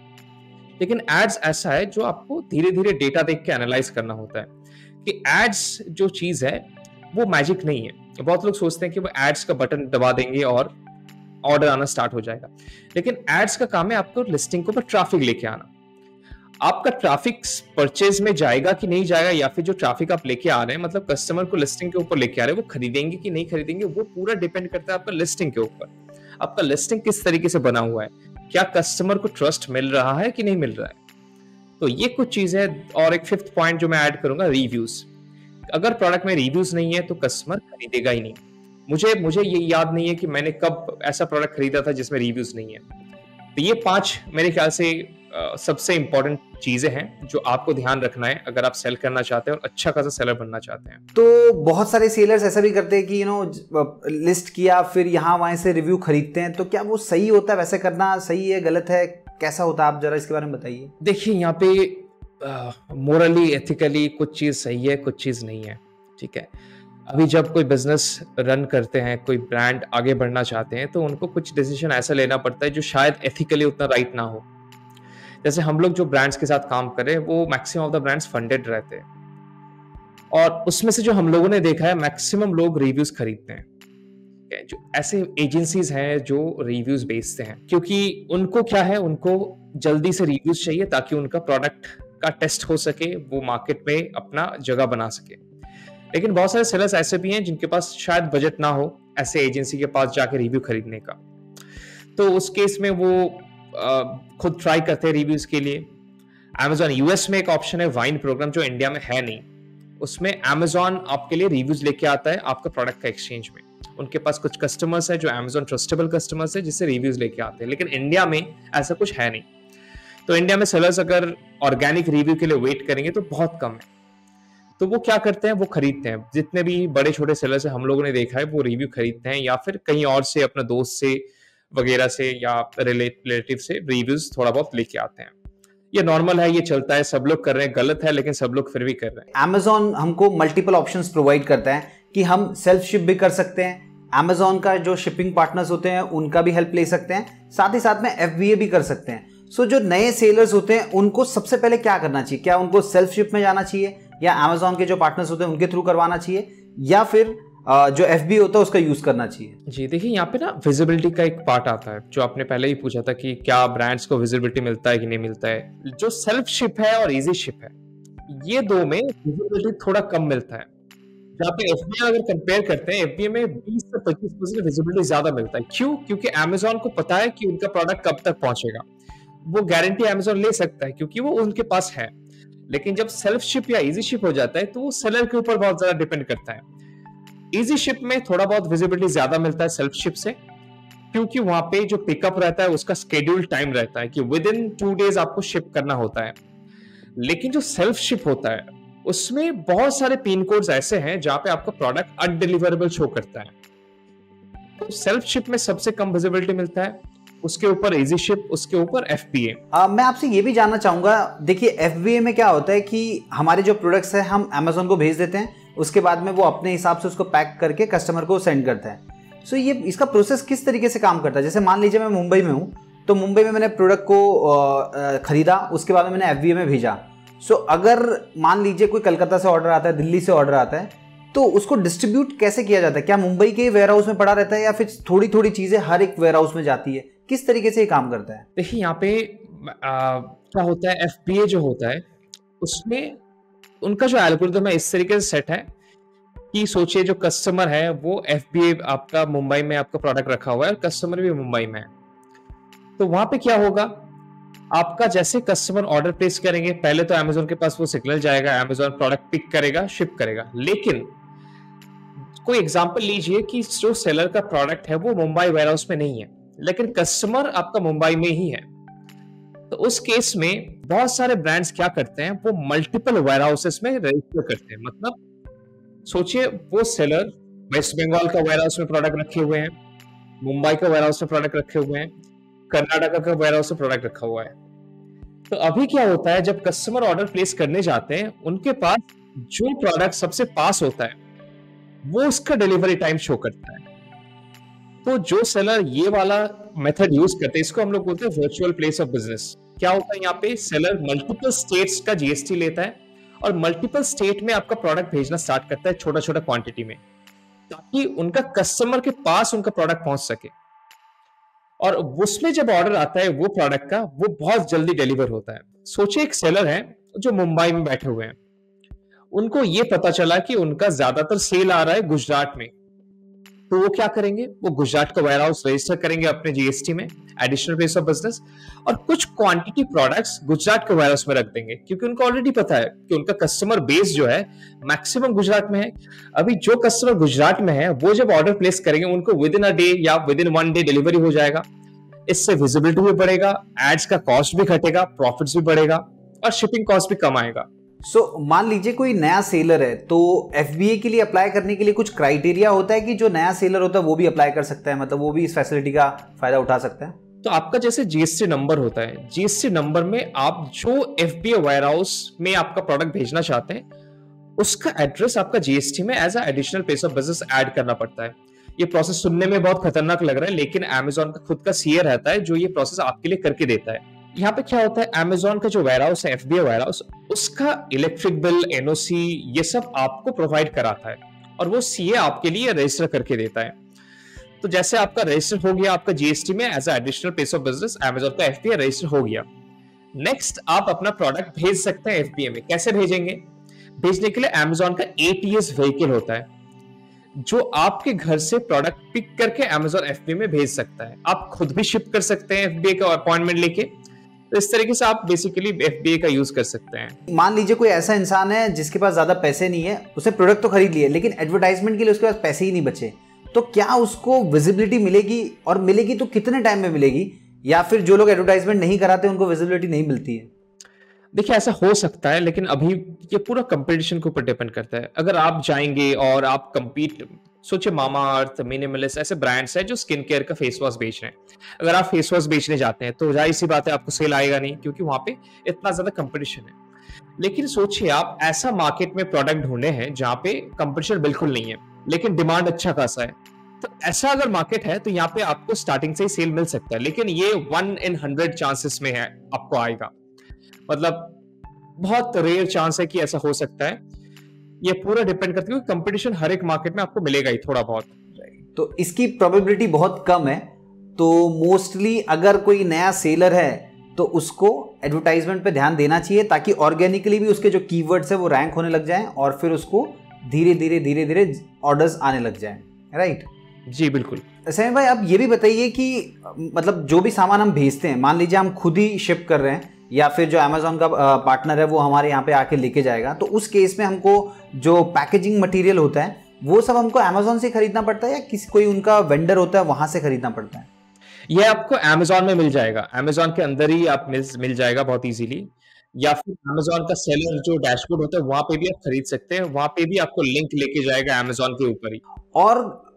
लेकिन एड्स ऐसा है जो आपको धीरे धीरे डेटा देख के एनालाइज करना होता है कि एड्स जो चीज है वो मैजिक नहीं है। बहुत लोग सोचते हैं कि वो एड्स का बटन दबा देंगे और ऑर्डर आना स्टार्ट हो जाएगा, लेकिन एड्स का काम है आपको लिस्टिंग के ऊपर ट्रैफिक लेके आना। आपका ट्रैफिक परचेज में जाएगा कि नहीं जाएगा, या फिर जो ट्रैफिक आप लेके आ रहे हैं, मतलब कस्टमर को लिस्टिंग के ऊपर लेके आ रहे हैं, वो खरीदेंगे कि नहीं खरीदेंगे, वो पूरा डिपेंड करता है आपका लिस्टिंग के ऊपर। आपका लिस्टिंग किस तरीके से बना हुआ है, क्या कस्टमर को ट्रस्ट मिल रहा है कि नहीं मिल रहा है। तो ये कुछ चीज है। और एक फिफ्थ पॉइंट जो मैं ऐड करूंगा, रिव्यूज। अगर प्रोडक्ट में रिव्यूज नहीं है तो कस्टमर खरीदेगा ही नहीं। मुझे मुझे ये याद नहीं है कि मैंने कब ऐसा प्रोडक्ट खरीदा था जिसमें रिव्यूज नहीं है। तो ये पांच मेरे ख्याल से Uh, सबसे इंपॉर्टेंट चीजें हैं जो आपको ध्यान रखना है अगर आप सेल करना चाहते हैं और अच्छा खासा सेलर बनना चाहते हैं। तो बहुत सारे सेलर्स ऐसा भी करते हैं कि यू नो लिस्ट किया फिर यहाँ वहां से रिव्यू खरीदते हैं, तो क्या वो सही होता है? वैसे करना सही है, गलत है, कैसा होता है? आप जरा इसके बारे में बताइए। देखिए, यहाँ पे मोरली एथिकली कुछ चीज सही है, कुछ चीज नहीं है। ठीक है, अभी जब कोई बिजनेस रन करते हैं, कोई ब्रांड आगे बढ़ना चाहते हैं, तो उनको कुछ डिसीजन ऐसा लेना पड़ता है जो शायद एथिकली उतना राइट ना हो। जैसे हम लोग जो ब्रांड्स के साथ काम कर रहे हैं वो maximum of the brands funded रहते हैं, और उसमें से जो हम लोगों ने देखा है मैक्सिमम लोग रिव्यूज खरीदते हैं। जो ऐसे एजेंसीज हैं जो रिव्यूज बेचते हैं, क्योंकि उनको क्या है, उनको जल्दी से रिव्यूज चाहिए ताकि उनका प्रोडक्ट का टेस्ट हो सके, वो मार्केट में अपना जगह बना सके। लेकिन बहुत सारे सेलर्स ऐसे भी हैं जिनके पास शायद बजट ना हो ऐसे एजेंसी के पास जाके रिव्यू खरीदने का, तो उस केस में वो Uh, खुद ट्राई करते हैं रिव्यूज के लिए। Amazon यूएस में एक ऑप्शन है वाइन प्रोग्राम जो इंडिया में है नहीं, उसमें Amazon आपके लिए रिव्यूज लेके आता है आपका प्रोडक्ट का एक्सचेंज में। उनके पास कुछ कस्टमर्स है जो Amazon ट्रस्टेबल कस्टमर्स है जिससे रिव्यूज लेके आते हैं, लेकिन इंडिया में ऐसा कुछ है नहीं। तो इंडिया में सेलर्स अगर ऑर्गेनिक रिव्यू के लिए वेट करेंगे तो बहुत कम है। तो वो क्या करते हैं, वो खरीदते हैं। जितने भी बड़े छोटे सेलर्स है हम लोगों ने देखा है वो रिव्यू खरीदते हैं, या फिर कहीं और से अपने दोस्त से वगैरह से या रिलेटिव से रिव्यूज थोड़ा बहुत लेके आते हैं। ये नॉर्मल है, ये चलता है, सब लोग कर रहे हैं। गलत है लेकिन सब लोग फिर भी कर रहे हैं। Amazon हमको मल्टीपल ऑप्शंस प्रोवाइड करता है कि हम सेल्फ शिप भी कर सकते हैं, Amazon का जो शिपिंग पार्टनर्स होते हैं उनका भी हेल्प ले सकते हैं, साथ ही साथ में एफ बी ए भी कर सकते हैं। सो so, जो नए सेलर्स होते हैं उनको सबसे पहले क्या करना चाहिए? क्या उनको सेल्फ शिप में जाना चाहिए, या Amazon के जो पार्टनर्स होते हैं उनके थ्रू करवाना चाहिए, या फिर जो एफ बी ए होता है उसका यूज करना चाहिए? जी देखिए, यहाँ पे ना विजिबिलिटी का एक पार्ट आता है जो आपने पहले ही पूछा था कि क्या ब्रांड्स को विजिबिलिटी मिलता है कि नहीं मिलता है। जो सेल्फ शिप है और इजी शिप है, ये दो में विजिबिलिटी थोड़ा कम मिलता है। जहाँ पे एफ बी ए अगर कंपेयर करते हैं, एफ बी ए में बीस से पच्चीस परसेंट विजिबिलिटी ज्यादा मिलता है। क्यों? क्योंकि Amazon को पता है कि उनका प्रोडक्ट कब तक पहुंचेगा, वो गारंटी Amazon ले सकता है क्योंकि वो उनके पास है। लेकिन जब सेल्फ शिप या इजी शिप हो जाता है तो वो सेलर के ऊपर बहुत ज्यादा डिपेंड करता है। इजी शिप में थोड़ा बहुत विजिबिलिटी ज्यादा मिलता है सेल्फ शिप से, क्योंकि वहां पे जो पिकअप रहता है उसका शेड्यूल टाइम रहता है कि विद इन टू डेज आपको शिप करना होता है। लेकिन जो सेल्फ शिप होता है उसमें बहुत सारे पिन कोड्स ऐसे हैं जहां पे आपका प्रोडक्ट अनडिलीवरेबल शो करता है। तो सेल्फ शिप में सबसे कम विजिबिलिटी मिलता है, उसके ऊपर इजी शिप, उसके ऊपर एफबीए। आ, मैं आपसे ये भी जानना चाहूंगा, देखिए एफबीए में क्या होता है कि हमारे जो प्रोडक्ट्स है हम अमेजोन को भेज देते हैं, उसके बाद में वो अपने हिसाब से उसको पैक करके कस्टमर को सेंड करता है। सो ये इसका प्रोसेस किस तरीके से काम करता है? जैसे मान लीजिए मैं मुंबई में हूँ, तो मुंबई में मैंने प्रोडक्ट को खरीदा, उसके बाद में मैंने एफबीए में भेजा। सो अगर मान लीजिए कोई कलकत्ता से ऑर्डर आता है, दिल्ली से ऑर्डर आता है, तो उसको डिस्ट्रीब्यूट कैसे किया जाता है? क्या मुंबई के वेयर हाउस में पड़ा रहता है या फिर थोड़ी थोड़ी चीजें हर एक वेयर हाउस में जाती है? किस तरीके से ये काम करता है? देखिए यहाँ पे आ, क्या होता है, एफबीए जो होता है उसमें उनका जो एल्गोरिथम है इस तरीके से सेट है कि सोचिए जो कस्टमर है वो एफबीए आपका मुंबई में आपका प्रोडक्ट रखा हुआ है और कस्टमर भी मुंबई में है। तो वहां पे क्या होगा, आपका जैसे कस्टमर ऑर्डर प्लेस करेंगे, पहले तो अमेजोन के पास वो सिग्नल जाएगा, अमेजोन प्रोडक्ट पिक करेगा, शिप करेगा। लेकिन कोई एग्जांपल लीजिए कि जो सेलर का प्रोडक्ट है वो मुंबई वेयरहाउस में नहीं है, लेकिन कस्टमर आपका मुंबई में ही है। तो उस केस में बहुत सारे ब्रांड्स क्या करते हैं, वो मल्टीपल वेयरहाउसेस में रजिस्टर करते हैं। मतलब सोचिए वो सेलर वेस्ट बंगाल का वेयरहाउस में प्रोडक्ट रखे हुए हैं, मुंबई का वेयरहाउस में प्रोडक्ट रखे हुए हैं, कर्नाटका का वेयरहाउस में प्रोडक्ट रखा हुआ है। तो अभी क्या होता है, जब कस्टमर ऑर्डर प्लेस करने जाते हैं, उनके पास जो प्रोडक्ट सबसे पास होता है वो उसका डिलीवरी टाइम शो करता है। तो जो सेलर ये वाला मेथड यूज करते हैं, इसको हम लोग बोलते हैं वर्चुअल प्लेस ऑफ बिजनेस। क्या होता है, यहाँ पे सेलर मल्टीपल स्टेट्स का जीएसटी लेता है और मल्टीपल स्टेट में आपका प्रोडक्ट भेजना स्टार्ट करता है छोटा छोटा क्वांटिटी में, ताकि उनका कस्टमर के पास उनका प्रोडक्ट पहुंच सके। और उसमें जब ऑर्डर आता है वो प्रोडक्ट का, वो बहुत जल्दी डिलीवर होता है। सोचिए एक सेलर है जो मुंबई में बैठे हुए हैं, उनको ये पता चला कि उनका ज्यादातर सेल आ रहा है गुजरात में, तो वो क्या करेंगे, वो गुजरात का वेयरहाउस रजिस्टर करेंगे अपने जीएसटी में, एडिशनल प्लेस ऑफ बिजनेस, और कुछ क्वांटिटी प्रोडक्ट्स गुजरात के वेयरहाउस में रख देंगे, क्योंकि उनको ऑलरेडी पता है कि उनका कस्टमर बेस जो है मैक्सिमम गुजरात में है। अभी जो कस्टमर गुजरात में है वो जब ऑर्डर प्लेस करेंगे, उनको विद इन अ डे या within one day delivery हो जाएगा। इससे विजिबिलिटी भी बढ़ेगा, एड्स का कॉस्ट भी घटेगा, प्रॉफिट्स भी बढ़ेगा और शिपिंग कॉस्ट भी कम आएगा। सो so, मान लीजिए कोई नया सेलर है, तो एफबीए के लिए अप्लाई करने के लिए कुछ क्राइटेरिया होता है कि जो नया सेलर होता है वो भी अप्लाई कर सकता है, मतलब वो भी इस फैसिलिटी का फायदा उठा सकता है? तो आपका जैसे जीएसटी नंबर होता है, जीएसटी नंबर में आप जो एफबीए वेयरहाउस में आपका प्रोडक्ट भेजना चाहते हैं, उसका एड्रेस आपका जीएसटी में as a additional place of business add करना पड़ता है। ये प्रोसेस सुनने में बहुत खतरनाक लग रहा है, लेकिन अमेजोन का खुद का सीए रहता है जो ये प्रोसेस आपके लिए करके देता है। यहाँ पे क्या होता है, अमेजोन का जो वेयरहाउस है, एफबीए वेयरहाउस, उसका इलेक्ट्रिक बिल, एनओसी, ये सब आपको प्रोवाइड कराता है और वो सीए आपके लिए रजिस्टर करके देता है। तो जैसे आपका रजिस्टर हो गया आपका जीएसटी में as a additional place of business, Amazon का एफबीए रजिस्टर हो गया। नेक्स्ट आप अपना प्रोडक्ट भेज सकते हैं एफबीए में। कैसे भेजेंगे? भेजने के लिए अमेजोन का एटीएस व्हीकल होता है जो आपके घर से प्रोडक्ट पिक करके अमेजोन एफबीए में भेज सकता है। आप खुद भी शिप कर सकते हैं एफबीए का अपॉइंटमेंट लेके। तो इस तरीके से आप बेसिकली एफबीए का यूज कर सकते हैं। मान लीजिए कोई ऐसा इंसान है जिसके पास ज्यादा पैसे नहीं है, उसने प्रोडक्ट तो खरीद लिए लेकिन एडवर्टाइजमेंट के लिए उसके पास पैसे ही नहीं बचे, तो क्या उसको विजिबिलिटी मिलेगी? और मिलेगी तो कितने टाइम में मिलेगी? या फिर जो लोग एडवर्टाइजमेंट नहीं कराते उनको विजिबिलिटी नहीं मिलती है? देखिए ऐसा हो सकता है, लेकिन अभी ये पूरा कंपटीशन के ऊपर डिपेंड करता है। अगर आप जाएंगे और आप कंपीट, सोचिए मामा अर्थ, मिनिमलिस्ट, ऐसे ब्रांड्स हैं जो स्किन केयर का फेस वॉश बेच रहे हैं। अगर आप फेस वॉश बेचने जाते हैं तो जाहिर सी बात है आपको सेल आएगा नहीं, क्योंकि वहां पे इतना ज्यादा कंपटीशन है। लेकिन सोचिए आप ऐसा मार्केट में प्रोडक्ट ढूंढे हैं जहां पे कंपटीशन बिल्कुल नहीं है लेकिन डिमांड अच्छा खासा है। तो ऐसा अगर मार्केट है तो यहाँ पे आपको स्टार्टिंग से ही सेल मिल सकता है, लेकिन ये वन इन हंड्रेड चांसेस में है आपको आएगा। मतलब बहुत रेयर चांस है कि ऐसा हो सकता है। ये पूरा डिपेंड करता है क्योंकि कंपटीशन हर एक मार्केट में आपको मिलेगा ही थोड़ा बहुत। तो इसकी प्रोबेबिलिटी बहुत कम है। तो मोस्टली अगर कोई नया सेलर है तो उसको एडवर्टाइजमेंट पे ध्यान देना चाहिए, ताकि ऑर्गेनिकली भी उसके जो कीवर्ड्स है वो रैंक होने लग जाएं और फिर उसको धीरे धीरे धीरे धीरे ऑर्डर्स आने लग जाएं। राइट? जी बिल्कुल। सैम भाई, अब ये भी बताइए कि मतलब जो भी सामान हम भेजते हैं, मान लीजिए हम खुद ही शिप कर रहे हैं या फिर जो अमेजोन का पार्टनर है वो हमारे यहाँ पे आके लेके जाएगा, तो उस केस में हमको जो पैकेजिंग मटेरियल होता है वो सब हमको अमेजोन से खरीदना पड़ता है या किसी कोई उनका वेंडर होता है वहां से खरीदना पड़ता है? ये आपको अमेजोन में मिल जाएगा, अमेजोन के अंदर ही आप मिल, मिल जाएगा बहुत इजीली, या फिर अमेजोन का सेलर जो डैशबोर्ड होता है वहां पे भी आप खरीद सकते हैं, वहां पे भी आपको लिंक लेके जाएगा अमेजोन के ऊपर ही। और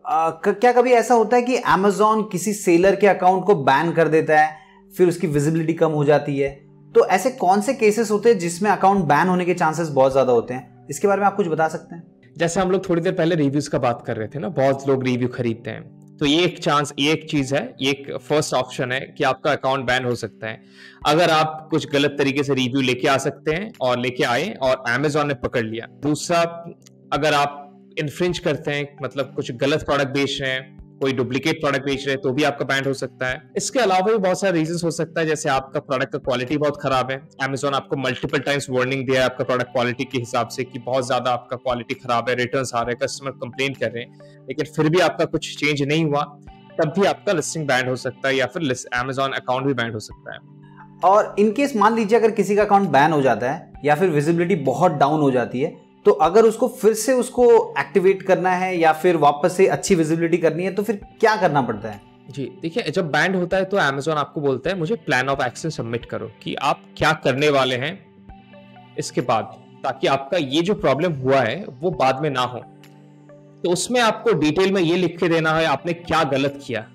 आ, क्या कभी ऐसा होता है कि Amazon किसी सेलर के अकाउंट को बैन कर देता है, फिर उसकी विजिबिलिटी कम हो जाती है? तो ऐसे कौन से केसेस होते हैं जिसमें अकाउंट बैन होने के चांसेस बहुत ज्यादा होते हैं? इसके बारे में आप कुछ बता सकते हैं? जैसे हम लोग थोड़ी देर पहले रिव्यूज का बात कर रहे थे ना, बहुत लोग रिव्यू खरीदते हैं, तो ये एक चांस, ये एक चीज है, ये एक फर्स्ट ऑप्शन है कि आपका अकाउंट बैन हो सकता है अगर आप कुछ गलत तरीके से रिव्यू लेके आ सकते हैं और लेके आए और Amazon ने पकड़ लिया। दूसरा, अगर आप इन्फ्रिंज करते हैं, मतलब कुछ गलत प्रोडक्ट बेच रहे हैं, कोई डुप्लीकेट प्रोडक्ट बेच रहे हैं, तो भी आपका बैन हो सकता है। इसके अलावा भी बहुत सारे रीजंस हो सकता है, जैसे आपका प्रोडक्ट का क्वालिटी बहुत खराब है, Amazon आपको मल्टीपल टाइम्स वार्निंग दिया है आपका प्रोडक्ट क्वालिटी के हिसाब से कि बहुत ज्यादा आपका क्वालिटी खराब है, रिटर्न्स आ रहे हैं, कस्टमर कंप्लेन कर रहे हैं, लेकिन फिर भी आपका कुछ चेंज नहीं हुआ, तब भी आपका लिस्टिंग बैन हो सकता है या फिर Amazon अकाउंट भी बैन हो सकता है। और इनकेस मान लीजिए अगर किसी का अकाउंट बैन हो जाता है या फिर विजिबिलिटी बहुत डाउन हो जाती है, तो अगर उसको फिर से उसको एक्टिवेट करना है या फिर वापस से अच्छी विजिबिलिटी करनी है, तो फिर क्या करना पड़ता है? जी देखिए, जब बैंड होता है तो Amazon आपको बोलता है मुझे प्लान ऑफ एक्शन सबमिट करो कि आप क्या करने वाले हैं इसके बाद, ताकि आपका ये जो प्रॉब्लम हुआ है वो बाद में ना हो। तो उसमें आपको डिटेल में ये लिख के देना है आपने क्या गलत किया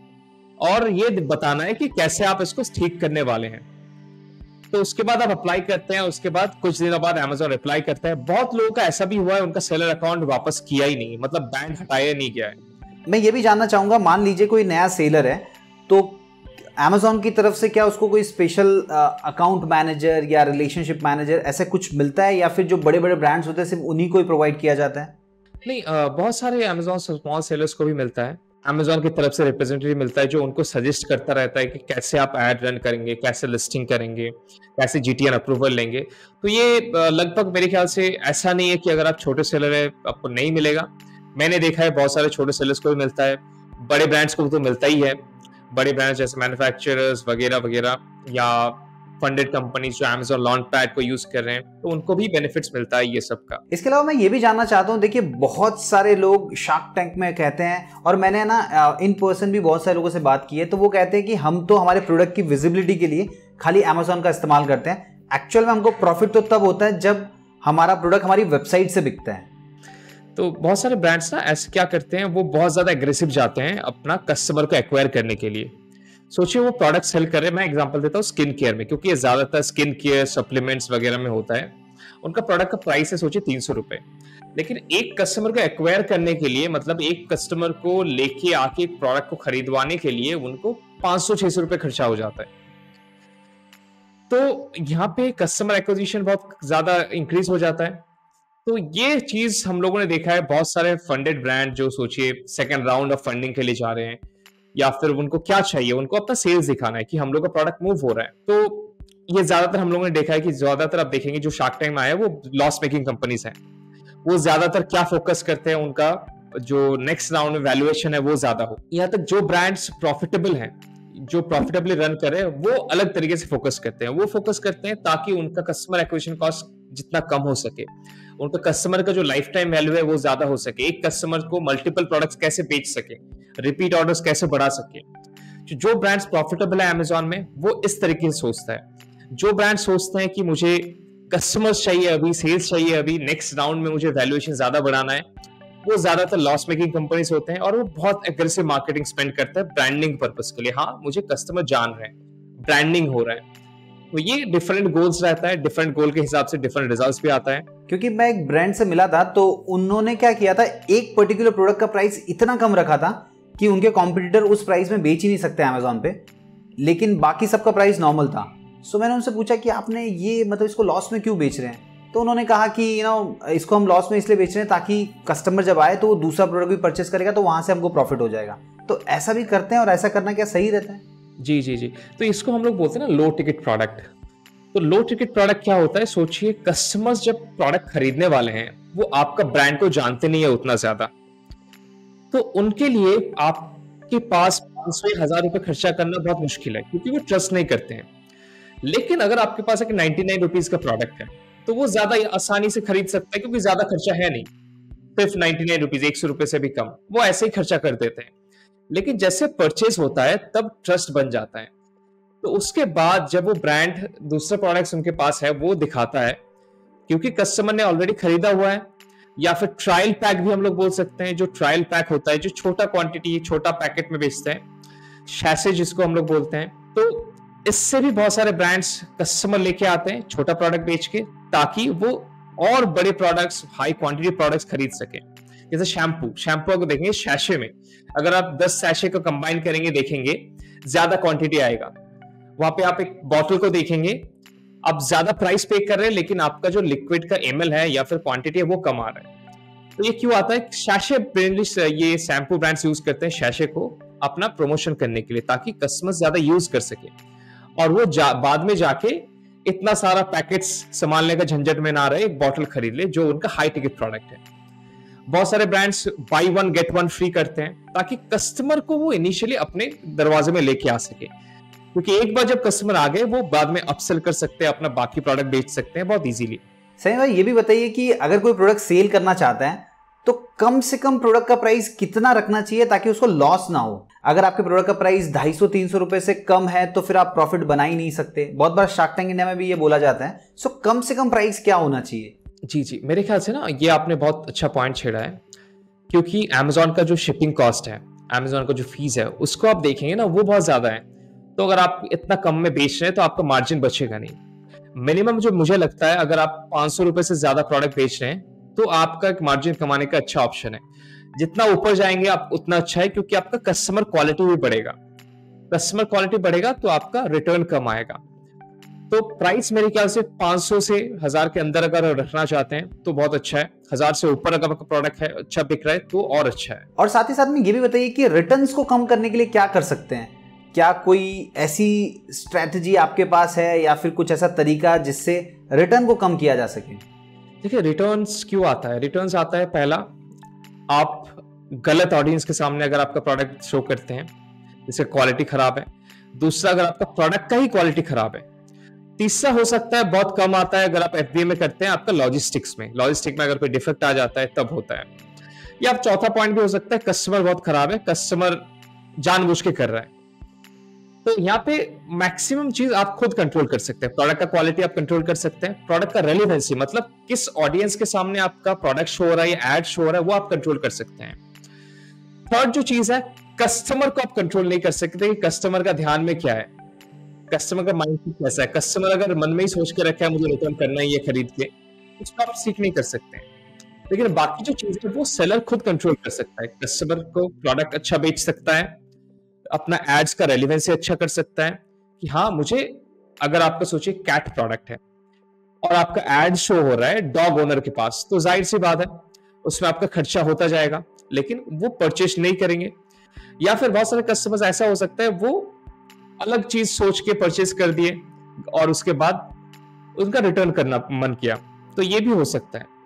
और ये बताना है कि कैसे आप इसको ठीक करने वाले हैं। तो उसके बाद आप अप्लाई करते हैं, उसके बाद कुछ दिनों बाद Amazon रिप्लाई करता है। बहुत लोगों का ऐसा भी हुआ है उनका सेलर अकाउंट वापस किया ही नहीं, मतलब बैन हटाया नहीं गया है। मैं ये भी जानना चाहूंगा, मान लीजिए कोई नया सेलर है, तो Amazon की तरफ से क्या उसको कोई स्पेशल अकाउंट मैनेजर या रिलेशनशिप मैनेजर ऐसे कुछ मिलता है, या फिर जो बड़े बड़े ब्रांड्स होते हैं सिर्फ उन्हीं को ही प्रोवाइड किया जाता है? नहीं, आ, बहुत सारे Amazon स्मॉल सेलर्स को भी मिलता है। Amazon की तरफ से रिप्रेजेंटेटिव मिलता है जो उनको सजेस्ट करता रहता है कि कैसे आप ऐड रन करेंगे, कैसे लिस्टिंग करेंगे, कैसे जी टी एन अप्रूवल लेंगे। तो ये लगभग मेरे ख्याल से ऐसा नहीं है कि अगर आप छोटे सेलर है आपको नहीं मिलेगा। मैंने देखा है बहुत सारे छोटे सेलर्स को भी मिलता है, बड़े ब्रांड्स को तो मिलता ही है। बड़े ब्रांड्स जैसे मैन्युफैक्चरर्स वगैरह वगैरह या फंडेड कंपनीज जो Amazon लॉन्चपैड को यूज कर रहे हैं, तो उनको भी बेनिफिट्स मिलता है ये सब का। इसके अलावा मैं ये भी जानना चाहता हूँ, देखिए बहुत सारे लोग शार्क टैंक में कहते हैं, और मैंने ना इन पर्सन भी बहुत सारे लोगों से बात की है, तो वो कहते हैं कि हम तो हमारे प्रोडक्ट की विजिबिलिटी के लिए खाली Amazon का इस्तेमाल करते हैं, एक्चुअल में हमको प्रॉफिट तो तब होता है जब हमारा प्रोडक्ट हमारी वेबसाइट से बिकता है। तो बहुत सारे ब्रांड्स ना ऐसे क्या करते हैं, वो बहुत ज्यादा एग्रेसिव जाते हैं अपना कस्टमर को एक्वायर करने के लिए। सोचिए वो प्रोडक्ट सेल कर रहे हैं, मैं एग्जांपल देता हूँ स्किन केयर में, क्योंकि ये ज्यादातर स्किन केयर सप्लीमेंट्स वगैरह में होता है। उनका प्रोडक्ट का प्राइस है सोचिए तीन सौ रुपए, लेकिन एक कस्टमर को एक्वायर करने के लिए, मतलब एक कस्टमर को लेके आके एक प्रोडक्ट को खरीदवाने के लिए उनको पांच सौ छह सौ रुपए खर्चा हो जाता है। तो यहाँ पे कस्टमर एक्विजिशन बहुत ज्यादा इंक्रीज हो जाता है। तो ये चीज हम लोगों ने देखा है, बहुत सारे फंडेड ब्रांड जो सोचिए सेकंड राउंड ऑफ फंडिंग के लिए जा रहे हैं, या फिर उनको क्या चाहिए, उनको अपना सेल्स दिखाना है कि हम लोग का प्रोडक्ट मूव हो रहा है। तो ये ज्यादातर हम लोगों ने देखा है कि ज्यादातर आप देखेंगे जो शार्क टैंक में आया है वो लॉस मेकिंग कंपनीज हैं। वो ज्यादातर क्या फोकस करते हैं, उनका जो नेक्स्ट राउंड में वैल्यूएशन है वो ज्यादा हो। यहाँ तक जो ब्रांड्स प्रॉफिटेबल हैं, जो प्रॉफिटेबली रन कर रहे हैं, वो अलग तरीके से फोकस करते हैं। वो फोकस करते हैं ताकि उनका कस्टमर एक्विजिशन कॉस्ट जितना कम हो सके, उनका कस्टमर का जो लाइफ टाइम वैल्यू है वो ज्यादा हो सके, एक कस्टमर को मल्टीपल प्रोडक्ट्स कैसे बेच सके, रिपीट ऑर्डर्स कैसे बढ़ा सके। जो ब्रांड्स प्रॉफिटेबल है Amazon में, वो इस तरीके से सोचता है। जो ब्रांड सोचते हैं कि मुझे कस्टमर्स चाहिए अभी, सेल्स चाहिए अभी, नेक्स्ट राउंड में मुझे वैल्यूएशन ज्यादा बढ़ाना है, वो ज्यादातर लॉस मेकिंग कंपनीज होते हैं और वो बहुत एग्रेसिव मार्केटिंग स्पेंड करते हैं ब्रांडिंग पर्पस के लिए। हाँ, मुझे कस्टमर जान रहे हैं, ब्रांडिंग हो रहा है। तो ये डिफरेंट गोल्स रहता है, डिफरेंट गोल के हिसाब से डिफरेंट रिजल्ट्स भी आता है। क्योंकि मैं एक ब्रांड से मिला था, तो उन्होंने क्या किया था, एक पर्टिकुलर प्रोडक्ट का प्राइस इतना कम रखा था कि उनके कॉम्पिटिटर उस प्राइस में बेच ही नहीं सकते Amazon पे, लेकिन बाकी सबका प्राइस नॉर्मल था। सो मैंने उनसे पूछा कि आपने ये मतलब इसको लॉस में क्यों बेच रहे हैं? तो उन्होंने कहा कि यू नो इसको हम लॉस में इसलिए बेच रहे हैं ताकि कस्टमर जब आए तो वो दूसरा प्रोडक्ट भी परचेस करेगा, तो वहां से हमको प्रॉफिट हो जाएगा। तो ऐसा भी करते हैं, और ऐसा करना क्या सही रहता है? जी जी जी तो इसको हम लोग बोलते हैं ना लो टिकट प्रोडक्ट। तो लो टिकट प्रोडक्ट क्या होता है, सोचिए कस्टमर्स जब प्रोडक्ट खरीदने वाले हैं वो आपका ब्रांड को जानते नहीं है उतना ज्यादा, तो उनके लिए आपके पास पांच सौ हजार रुपए खर्चा करना बहुत मुश्किल है, क्योंकि वो ट्रस्ट नहीं करते हैं। लेकिन अगर आपके पास एक नाइन्टी नाइन रुपीज का प्रोडक्ट है तो वो ज्यादा आसानी से खरीद सकता है, क्योंकि ज्यादा खर्चा है नहीं, सिर्फ नाइन्टी नाइन रुपीज, एक सौ रुपए से भी कम, वो ऐसे ही खर्चा कर देते हैं। लेकिन जैसे परचेज होता है तब ट्रस्ट बन जाता है। तो उसके बाद जब वो ब्रांड दूसरा प्रोडक्ट्स उनके पास है वो दिखाता है, क्योंकि कस्टमर ने ऑलरेडी खरीदा हुआ है, या फिर ट्रायल पैक भी हम लोग बोल सकते हैं। जो ट्रायल पैक होता है, जो छोटा क्वांटिटी, छोटा पैकेट में बेचते हैं, शैसे जिसको हम लोग बोलते हैं। तो इससे भी बहुत सारे ब्रांड्स कस्टमर लेके आते हैं छोटा प्रोडक्ट बेच के, ताकि वो और बड़े प्रोडक्ट्स, हाई क्वांटिटी प्रोडक्ट्स खरीद सके। जैसे शैम्पू, शैम्पू को देखेंगे शैशे में, अगर आप दस सैशे को कंबाइन करेंगे देखेंगे ज्यादा क्वांटिटी आएगा। वहां पे आप एक बॉटल को देखेंगे, आप ज्यादा प्राइस पे कर रहे हैं, लेकिन आपका जो लिक्विड का एमएल है या फिर क्वांटिटी है वो कम आ रहा है। तो ये क्यों आता है? शैशे ब्रांड, ये शैम्पू ब्रांड्स यूज करते हैं शैशे को अपना प्रमोशन करने के लिए, ताकि कस्टमर्स ज्यादा यूज कर सके और वो बाद में जाके इतना सारा पैकेट्स संभालने का झंझट में ना रहे, एक बॉटल खरीद ले जो उनका हाई टिकट प्रोडक्ट है। बहुत सारे brands buy one get one free करते हैं, ताकि कस्टमर को वो इनिशियली अपने दरवाजे में लेके आ सके, क्योंकि एक बार जब कस्टमर आ गए वो बाद में अपसेल कर सकते हैं, अपना बाकी प्रोडक्ट बेच सकते हैं बहुत इजीली। सही भाई, ये भी बताइए कि अगर कोई प्रोडक्ट सेल करना चाहता है तो कम से कम प्रोडक्ट का प्राइस कितना रखना चाहिए ताकि उसको लॉस ना हो? अगर आपके प्रोडक्ट का प्राइस ढाई सौ तीन सौ रुपए से कम है तो फिर आप प्रॉफिट बना ही नहीं सकते। बहुत बार शार्क टैंक इंडिया में भी ये बोला जाता है। सो कम से कम प्राइस क्या होना चाहिए? जी जी, मेरे ख्याल से ना ये आपने बहुत अच्छा पॉइंट छेड़ा है, क्योंकि Amazon का जो शिपिंग कॉस्ट है, Amazon का जो फीस है, उसको आप देखेंगे ना वो बहुत ज्यादा है। तो अगर आप इतना कम में बेच रहे हैं तो आपका मार्जिन बचेगा नहीं। मिनिमम जो मुझे लगता है, अगर आप पांच सौ रुपए से ज्यादा प्रोडक्ट बेच रहे हैं तो आपका एक मार्जिन कमाने का अच्छा ऑप्शन है। जितना ऊपर जाएंगे आप उतना अच्छा है, क्योंकि आपका कस्टमर क्वालिटी भी बढ़ेगा। कस्टमर क्वालिटी बढ़ेगा तो आपका रिटर्न कम आएगा। तो प्राइस मेरे ख्याल से पांच सौ से हजार के अंदर अगर रखना चाहते हैं तो बहुत अच्छा है। हजार से ऊपर अगर आपका प्रोडक्ट है अच्छा बिक रहा है तो और अच्छा है। और साथ ही साथ में ये भी बताइए कि रिटर्न्स को कम करने के लिए क्या कर सकते हैं? क्या कोई ऐसी स्ट्रेटजी आपके पास है या फिर कुछ ऐसा तरीका जिससे रिटर्न को कम किया जा सके? देखिए, रिटर्न्स क्यों आता है? रिटर्न्स आता है, पहला, आप गलत ऑडियंस के सामने अगर आपका प्रोडक्ट शो करते हैं, जैसे क्वालिटी खराब है। दूसरा, अगर आपका प्रोडक्ट का ही क्वालिटी खराब है। तीसरा हो सकता है, बहुत कम आता है, अगर आप एफबीए में करते हैं, आपका लॉजिस्टिक्स में लॉजिस्टिक में अगर कोई डिफेक्ट आ जाता है तब होता है। या आप चौथा पॉइंट भी हो सकता है, कस्टमर बहुत खराब है, कस्टमर जानबूझ के कर रहा है। तो यहाँ पे मैक्सिमम चीज आप खुद कंट्रोल कर सकते हैं। प्रोडक्ट का क्वालिटी आप कंट्रोल कर सकते हैं, प्रोडक्ट का रेलिवेंसी, मतलब किस ऑडियंस के सामने आपका प्रोडक्ट शो हो रहा है या एड शो हो रहा है, वो आप कंट्रोल कर सकते हैं। थर्ड जो चीज है, कस्टमर को आप कंट्रोल नहीं कर सकते कि कस्टमर का ध्यान में क्या है, कस्टमर का माइंडसेट कैसा है। कस्टमर अगर मन में ही सोच के रखा है मुझे रिटर्न करना है ये खरीद के, उसको आप सीख नहीं कर सकते। लेकिन बाकी जो चीज है वो सेलर खुद कंट्रोल कर सकता है। कस्टमर को प्रोडक्ट अच्छा बेच सकता है, अपना एड्स का रेलिवेंसी अच्छा कर सकता है कि हाँ मुझे, अगर आपका सोचिए कैट प्रोडक्ट है और आपका एड शो हो रहा है डॉग ओनर के पास, तो जाहिर सी बात है उसमें आपका खर्चा होता जाएगा, लेकिन वो परचेज नहीं करेंगे। या फिर बहुत सारे कस्टमर्स ऐसा हो सकता है वो अलग चीज सोच के परचेज कर दिए और उसके बाद उनका रिटर्न करना मन किया, तो ये भी हो सकता है।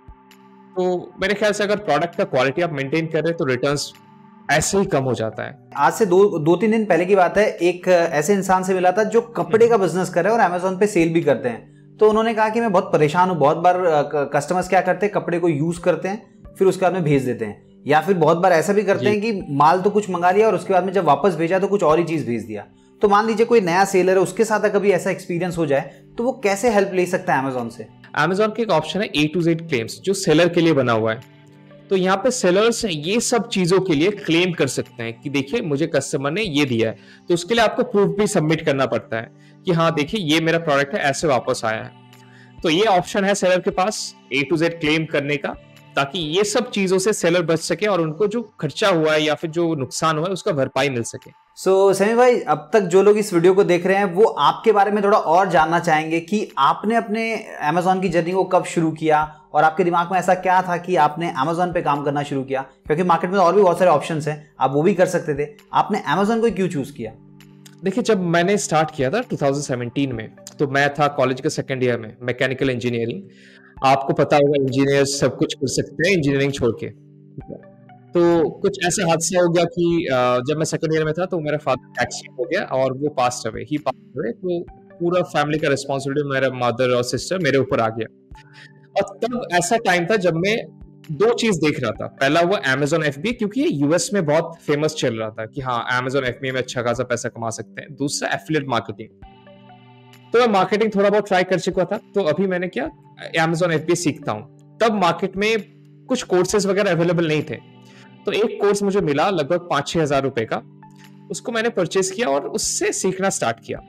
तो मेरे ख्याल से अगर प्रोडक्ट का क्वालिटी आप मेंटेन कर रहे हैं तो रिटर्न्स ऐसे ही कम हो जाता है। आज से दो दो तीन दिन पहले की बात है, एक ऐसे इंसान से मिला था जो कपड़े का बिजनेस कर रहे हैं और अमेजोन पे सेल भी करते हैं। तो उन्होंने कहा कि मैं बहुत परेशान हूँ, बहुत बार कस्टमर्स क्या करते हैं, कपड़े को यूज करते हैं फिर उसके बाद में भेज देते हैं, या फिर बहुत बार ऐसा भी करते हैं कि माल तो कुछ मंगा लिया और उसके बाद में जब वापस भेजा तो कुछ और ही चीज भेज दिया। तो मान लीजिए कोई नया सेलर है, उसके साथ कभी ऐसा एक्सपीरियंस हो जाए तो वो कैसे हेल्प ले सकता है अमेजोन से? अमेजोन के एक ऑप्शन है ए टू जेड क्लेम्स, जो सेलर के लिए बना हुआ है। तो यहाँ पे सेलर्स ये सब चीजों के लिए क्लेम कर सकते हैं कि देखिए मुझे कस्टमर ने ये दिया है, तो उसके लिए आपको प्रूफ भी सबमिट करना पड़ता है कि हाँ देखिए ये मेरा प्रोडक्ट है, ऐसे वापस आया है। तो ये ऑप्शन है सेलर के पास ए टू जेड क्लेम करने का, ताकि ये सब चीजों से सेलर बच सके और उनको जो खर्चा हुआ है या फिर जो नुकसान हुआ है उसका भरपाई मिल सके। सो so, समी भाई, अब तक जो लोग इस वीडियो को देख रहे हैं वो आपके बारे में थोड़ा और जानना चाहेंगे कि आपने अपने अमेजोन की जर्नी को कब शुरू किया और आपके दिमाग में ऐसा क्या था कि आपने अमेजोन पे काम करना शुरू किया, क्योंकि मार्केट में और भी बहुत सारे ऑप्शंस हैं, आप वो भी कर सकते थे, आपने अमेजोन को क्यों चूज किया? देखिए, जब मैंने स्टार्ट किया था दो हज़ार सत्रह में, तो मैं था कॉलेज के सेकेंड ईयर में, मैकेनिकल इंजीनियरिंग। आपको पता होगा इंजीनियर सब कुछ कर सकते हैं इंजीनियरिंग छोड़ के। तो कुछ ऐसा हादसा हो गया कि जब मैं सेकंड ईयर में था तो मेरा फादर एक्सीडेंट हो गया और वो pass away he pass away तो पूरा फैमिली का रिस्पॉन्सिबिलिटी मेरा मदर और सिस्टर मेरे ऊपर आ गया। और तब ऐसा टाइम था जब मैं दो चीज देख रहा था। पहला वो Amazon एफ बी ए, क्योंकि ये यूएस में बहुत फेमस चल रहा था कि हाँ Amazon एफ बी ए में अच्छा खासा पैसा कमा सकते हैं। दूसरा एफिलिएट मार्केटिंग। तो मैं मार्केटिंग थोड़ा बहुत ट्राई कर चुका था, तो अभी मैंने क्या Amazon एफ बी ए सीखता हूँ। तब मार्केट में कुछ कोर्सेज वगैरह अवेलेबल नहीं थे। तो एक कोर्स मुझे मिला लगभग पाँच छह हज़ार रुपए का, उसको मैंने परचेज़ किया और उससे सीखना स्टार्ट किया।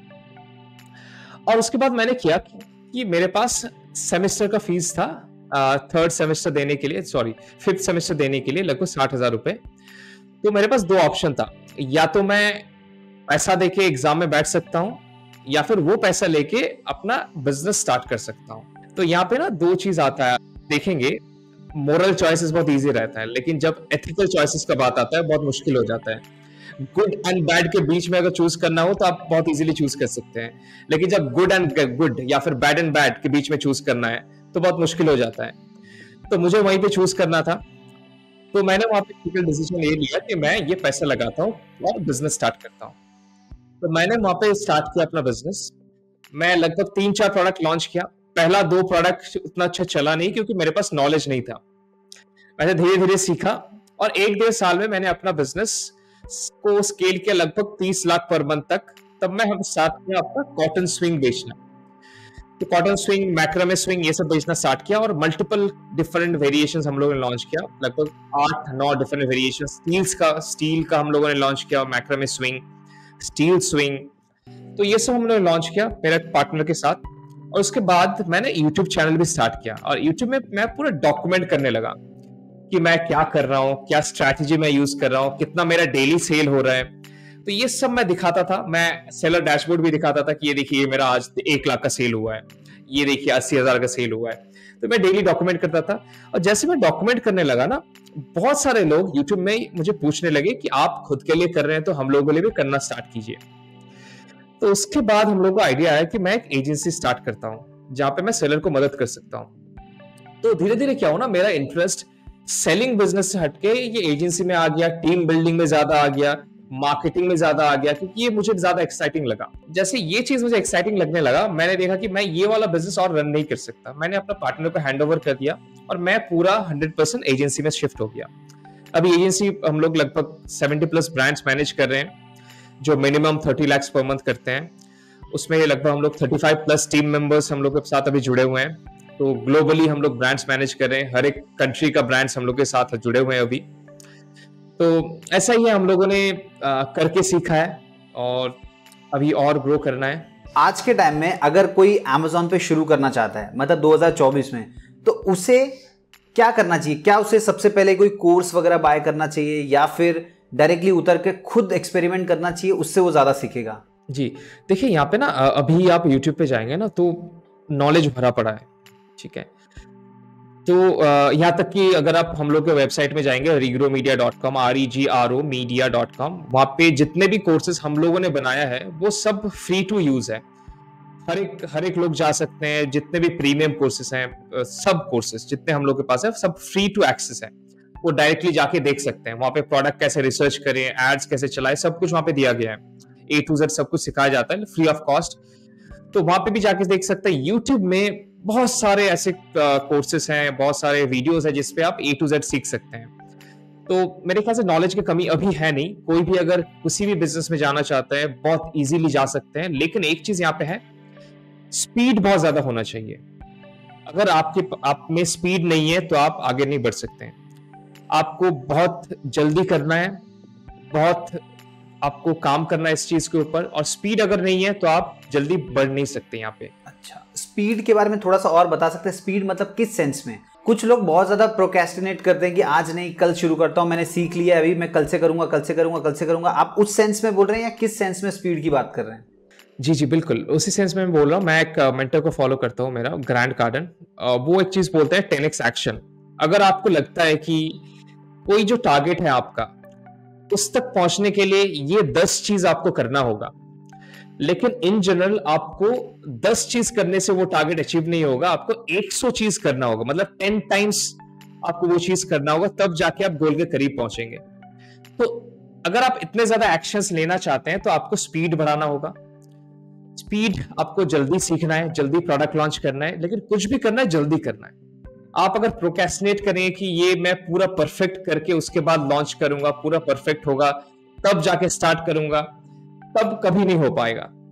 और उसके बाद मैंने किया कि मेरे पास सेमेस्टर का फीस था अ, थर्ड सेमेस्टर देने के लिए सॉरी फिफ्थ सेमेस्टर देने के लिए लगभग साठ हज़ार रुपए। तो मेरे पास दो ऑप्शन था, या तो मैं पैसा देके एग्जाम में बैठ सकता हूँ या फिर वो पैसा लेके अपना बिजनेस स्टार्ट कर सकता हूँ। तो यहाँ पे ना दो चीज आता है, देखेंगे मोरल चॉइसेस बहुत इजी रहता है, लेकिन जब एथिकल चॉइसेस का बात आता है बहुत मुश्किल हो जाता है। गुड एंड बैड के बीच में अगर चूज करना हो तो आप बहुत इजीली चूज कर सकते हैं, लेकिन जब गुड एंड गुड या फिर बैड एंड बैड के बीच में चूज करना है तो बहुत मुश्किल हो जाता है। तो मुझे वहीं पे चूज करना था, तो मैंने वहां पे एथिकल डिसीजन ये लिया कि मैं ये पैसा लगाता हूँ और बिजनेस स्टार्ट करता हूँ। तो मैंने वहां पे स्टार्ट किया अपना बिजनेस। मैं लगभग तीन चार प्रोडक्ट लॉन्च किया। पहला दो प्रोडक्ट उतना अच्छा चला नहीं क्योंकि मेरे पास नॉलेज नहीं था। मैंने धीरे धीरे सीखा और एक डेढ़ साल में मैंने अपना बिजनेस को स्केल किया लगभग तीस लाख पर मंथ तक। तब मैं हम स्टार्ट किया अपना कॉटन स्विंग बेचना। तो कॉटन स्विंग, मैक्रामे स्विंग, ये सब बेचना स्टार्ट किया और मल्टीपल डिफरेंट वेरिएशंस हम लोगों ने लॉन्च किया। लगभग आठ नौ डिफरेंट वेरिएशन स्टील्स का स्टील का हम लोगों ने लॉन्च किया, मैक्रामे स्विंग, स्टील स्विंग। तो ये सब हमने लॉन्च किया मेरे पार्टनर के साथ। और उसके बाद मैंने यूट्यूब चैनल भी स्टार्ट किया और यूट्यूब में मैं पूरा डॉक्यूमेंट करने लगा कि मैं क्या कर रहा हूँ, क्या स्ट्रैटेजी मैं यूज कर रहा हूँ, कितना मेरा डेली सेल हो रहा है। तो ये सब मैं दिखाता था। मैं सेलर डैशबोर्ड भी दिखाता था कि ये देखिए मेरा आज एक लाख का सेल हुआ है, ये देखिए अस्सी हजार का सेल हुआ है। तो मैं डेली डॉक्यूमेंट करता था। और जैसे मैं डॉक्यूमेंट करने लगा ना, बहुत सारे लोग यूट्यूब में मुझे पूछने लगे कि आप खुद के लिए कर रहे हैं तो हम लोगों के लिए भी करना स्टार्ट कीजिए। तो उसके बाद हम लोग को आइडिया आया कि मैं एक एजेंसी स्टार्ट करता हूं जहां पे मैं सेलर को मदद कर सकता हूं। तो धीरे धीरे क्या हो ना, मेरा इंटरेस्ट सेलिंग बिजनेस से हटके ये एजेंसी में आ गया, टीम बिल्डिंग में ज्यादा आ गया, मार्केटिंग में ज्यादा आ गया, क्योंकि ये मुझे ज्यादा एक्साइटिंग लगा। जैसे ये चीज मुझे एक्साइटिंग लगने लगा, मैंने देखा कि मैं ये वाला बिजनेस और रन नहीं कर सकता। मैंने अपना पार्टनर को हैंड ओवर कर दिया और मैं पूरा हंड्रेड परसेंट एजेंसी में शिफ्ट हो गया। अभी एजेंसी हम लोग लगभग सत्तर प्लस ब्रांड्स मैनेज कर रहे हैं जो मिनिमम तीस लाख पर मंथ करते हैं। उसमें लगभग हम लोग पैंतीस प्लस टीम मेंबर्स हम लोग के साथ अभी जुड़े हुए हैं। तो ग्लोबली हम लोग ब्रांड्स मैनेज कर रहे हैं, हर एक कंट्री का ब्रांड्स हम लोग के साथ जुड़े हुए हैं अभी। तो ऐसा ही है, हम लोगों ने आ, करके सीखा है और अभी और ग्रो करना है। आज के टाइम में अगर कोई अमेज़न पे शुरू करना चाहता है, मतलब दो हज़ार चौबीस में, तो उसे क्या करना चाहिए? क्या उसे सबसे पहले कोई कोर्स वगैरह बाय करना चाहिए या फिर डायरेक्टली उतर के खुद एक्सपेरिमेंट करना चाहिए, उससे वो ज्यादा सीखेगा? जी देखिए, यहाँ पे ना अभी आप यूट्यूब पे जाएंगे ना तो नॉलेज भरा पड़ा है, ठीक है। तो यहाँ तक कि अगर आप हम लोग के वेबसाइट में जाएंगे Regro Media dot com, R E G R O media dot com, वहाँ पे जितने भी कोर्सेज हम लोगों ने बनाया है वो सब फ्री टू यूज है। हर एक हर एक लोग जा सकते हैं। जितने भी प्रीमियम कोर्सेज हैं, सब कोर्सेज जितने हम लोग के पास है सब फ्री टू एक्सेस है। वो डायरेक्टली जाके देख सकते हैं। वहाँ पे प्रोडक्ट कैसे रिसर्च करें, एड्स कैसे चलाएं, सब कुछ वहाँ पे दिया गया है। ए टू जेड सब कुछ सिखाया जाता है फ्री ऑफ कॉस्ट। तो वहाँ पे भी जाके देख सकते हैं। यूट्यूब में बहुत सारे ऐसे कोर्सेज हैं, बहुत सारे वीडियोस हैं जिसपे आप ए टू जेड सीख सकते हैं। तो मेरे ख्याल से नॉलेज की कमी अभी है नहीं। कोई भी अगर किसी भी बिजनेस में जाना चाहता है बहुत इजीली जा सकते हैं। लेकिन एक चीज यहाँ पे है, स्पीड बहुत ज्यादा होना चाहिए। अगर आपके आप में स्पीड नहीं है तो आप आगे नहीं बढ़ सकते हैं। आपको बहुत जल्दी करना है, बहुत आपको काम करना है इस चीज के ऊपर, और स्पीड अगर नहीं है तो आप जल्दी बढ़ नहीं सकते यहाँ पे। अच्छा, स्पीड के बारे में थोड़ा सा और बता सकते हैं? स्पीड मतलब किस सेंस में? कुछ लोग बहुत ज्यादा प्रोक्रेस्टिनेट करते हैं कि आज नहीं कल शुरू करता हूं, मैंने सीख लिया अभी, मैं कल से करूंगा कल से करूंगा कल से करूंगा। आप उस सेंस में बोल रहे हैं या किस सेंस में स्पीड की बात कर रहे हैं? जी जी बिल्कुल उसी सेंस में मैं बोल रहा हूँ। मैं एक मेंटर को फॉलो करता हूँ, मेरा ग्रैंड कार्डन। वो एक चीज बोलते हैं टेन एक्स एक्शन। अगर आपको लगता है कि कोई जो टारगेट है आपका, उस तक पहुंचने के लिए ये दस चीज आपको करना होगा, लेकिन इन जनरल आपको दस चीज करने से वो टारगेट अचीव नहीं होगा। आपको एक सौ चीज करना होगा, मतलब टेन टाइम्स आपको वो चीज करना होगा, तब जाके आप गोल के करीब पहुंचेंगे। तो अगर आप इतने ज्यादा एक्शंस लेना चाहते हैं तो आपको स्पीड बढ़ाना होगा। स्पीड, आपको जल्दी सीखना है, जल्दी प्रोडक्ट लॉन्च करना है, लेकिन कुछ भी करना है जल्दी करना है। आप अगर प्रोक्रेस्टिनेट करें कि ये मैं पूरा परफेक्ट करके उसके बाद लॉन्च करूंगा, पूरा परफेक्ट होगा तब जाके स्टार्ट करूंगा, तब कभी नहीं हो पाएगा।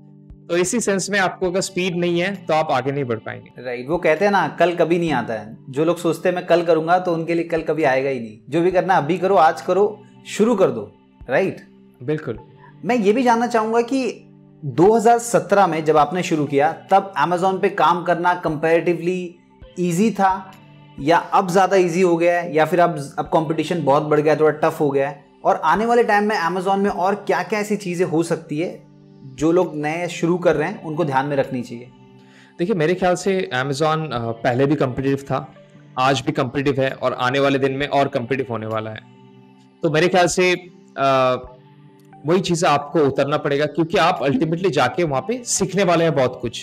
तो इसी सेंस में आपको अगर स्पीड नहीं है तो आप आगे नहीं बढ़ पाएंगे। Right right. वो कहते हैं ना, कल कभी नहीं आता है। जो लोग सोचते हैं मैं कल करूंगा, तो उनके लिए कल कभी आएगा ही नहीं। जो भी करना अभी करो, आज करो, शुरू कर दो। Right right? बिल्कुल। मैं ये भी जानना चाहूंगा कि दो हज़ार सत्रह में जब आपने शुरू किया, तब Amazon पे काम करना कंपैरेटिवली इजी था, या अब ज्यादा इजी हो गया है, या फिर अब अब कंपटीशन बहुत बढ़ गया है, थोड़ा टफ हो गया है? और आने वाले टाइम में Amazon में और क्या क्या ऐसी चीजें हो सकती है जो लोग नए शुरू कर रहे हैं उनको ध्यान में रखनी चाहिए? देखिए, मेरे ख्याल से Amazon पहले भी कम्पिटिटिव था, आज भी कम्पिटिटिव है, और आने वाले दिन में और कम्पिटिटिव होने वाला है। तो मेरे ख्याल से आ, वही चीज़ें आपको उतरना पड़ेगा, क्योंकि आप अल्टीमेटली जाके वहां पे सीखने वाले हैं बहुत कुछ।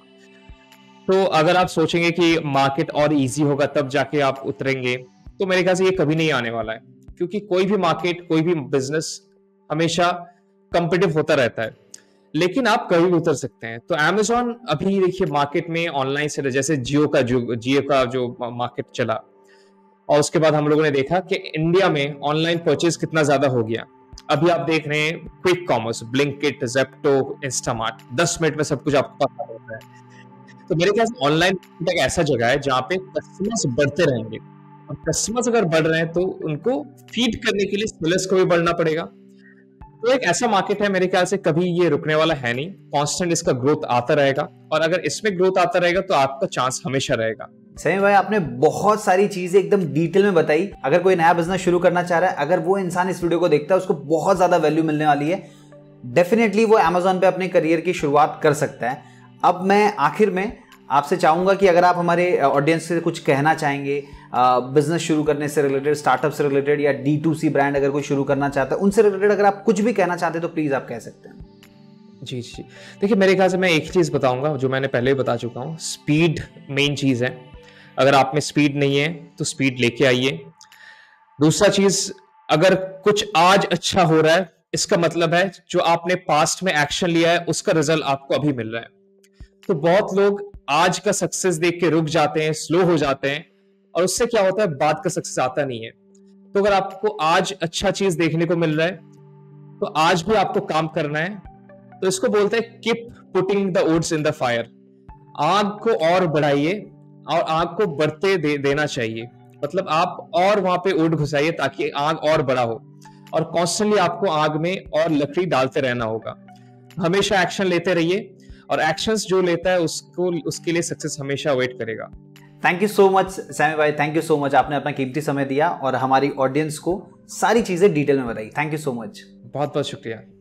तो अगर आप सोचेंगे कि मार्केट और इजी होगा तब जाके आप उतरेंगे, तो मेरे ख्याल से ये कभी नहीं आने वाला है, क्योंकि कोई भी मार्केट, कोई भी बिजनेस हमेशा कम्पिटिटिव होता रहता है, लेकिन आप कभी भी उतर सकते हैं। तो Amazon अभी देखिए मार्केट में ऑनलाइन से, जैसे जियो का जो जियो का जो मार्केट चला, और उसके बाद हम लोगों ने देखा कि इंडिया में ऑनलाइन परचेज कितना ज्यादा हो गया। अभी आप देख रहे हैं quick commerce, Blinkit, Zepto, Instamart, दस मिनट में सब कुछ आपको पता होता है। तो मेरे ख्याल से ऑनलाइन एक ऐसा जगह है जहाँ पे कस्टमर्स बढ़ते रहेंगे, और कस्टमर्स अगर बढ़ रहे हैं तो उनको फीड करने के लिए सेलर्स को भी बढ़ना पड़ेगा। तो एक ऐसा मार्केट है, मेरे ख्याल से कभी ये रुकने वाला है नहीं, कांस्टेंट इसका ग्रोथ आता रहेगा, और अगर इसमें ग्रोथ आता रहेगा तो आपका चांस हमेशा रहेगा। सही भाई, आपने बहुत सारी चीजें एकदम डिटेल में बताई। अगर कोई नया बिजनेस शुरू करना चाह रहा है, अगर वो इंसान इस वीडियो को देखता है, उसको बहुत ज्यादा वैल्यू मिलने वाली है। डेफिनेटली वो Amazon पे अपने करियर की शुरुआत कर सकता है। अब मैं आखिर में आपसे चाहूंगा कि अगर आप हमारे ऑडियंस से कुछ कहना चाहेंगे, बिजनेस शुरू करने से रिलेटेड, स्टार्टअप से रिलेटेड, या डी टू सी ब्रांड अगर कोई शुरू करना चाहता है, उनसे रिलेटेड अगर आप कुछ भी कहना चाहते हैं तो प्लीज आप कह सकते हैं। जी जी, देखिए मेरे ख्याल से मैं एक ही चीज बताऊंगा जो मैंने पहले भी बता चुका हूँ, स्पीड मेन चीज है। अगर आप में स्पीड नहीं है तो स्पीड लेके आइए। दूसरा चीज, अगर कुछ आज अच्छा हो रहा है, इसका मतलब है जो आपने पास्ट में एक्शन लिया है उसका रिजल्ट आपको अभी मिल रहा है। तो बहुत लोग आज का सक्सेस देख के रुक जाते हैं, स्लो हो जाते हैं, और उससे क्या होता है, बाद का सक्सेस आता नहीं है। तो अगर आपको आज अच्छा चीज देखने को मिल रहा है तो आज भी आपको काम करना है। तो इसको बोलते हैं keep putting the woods in the fire. आग को और बढ़ाइए, और आग को बढ़ते दे, देना चाहिए। मतलब आप और वहां पे वुड घुसाइए ताकि आग और बड़ा हो, और कॉन्स्टेंटली आपको आग में और लकड़ी डालते रहना होगा। हमेशा एक्शन लेते रहिए, और एक्शंस जो लेता है उसको उसके लिए सक्सेस हमेशा वेट करेगा। Thank you so much Sammy भाई, थैंक यू सो मच। आपने अपना कीमती समय दिया और हमारी ऑडियंस को सारी चीजें डिटेल में बताई। Thank you so much. बहुत बहुत शुक्रिया।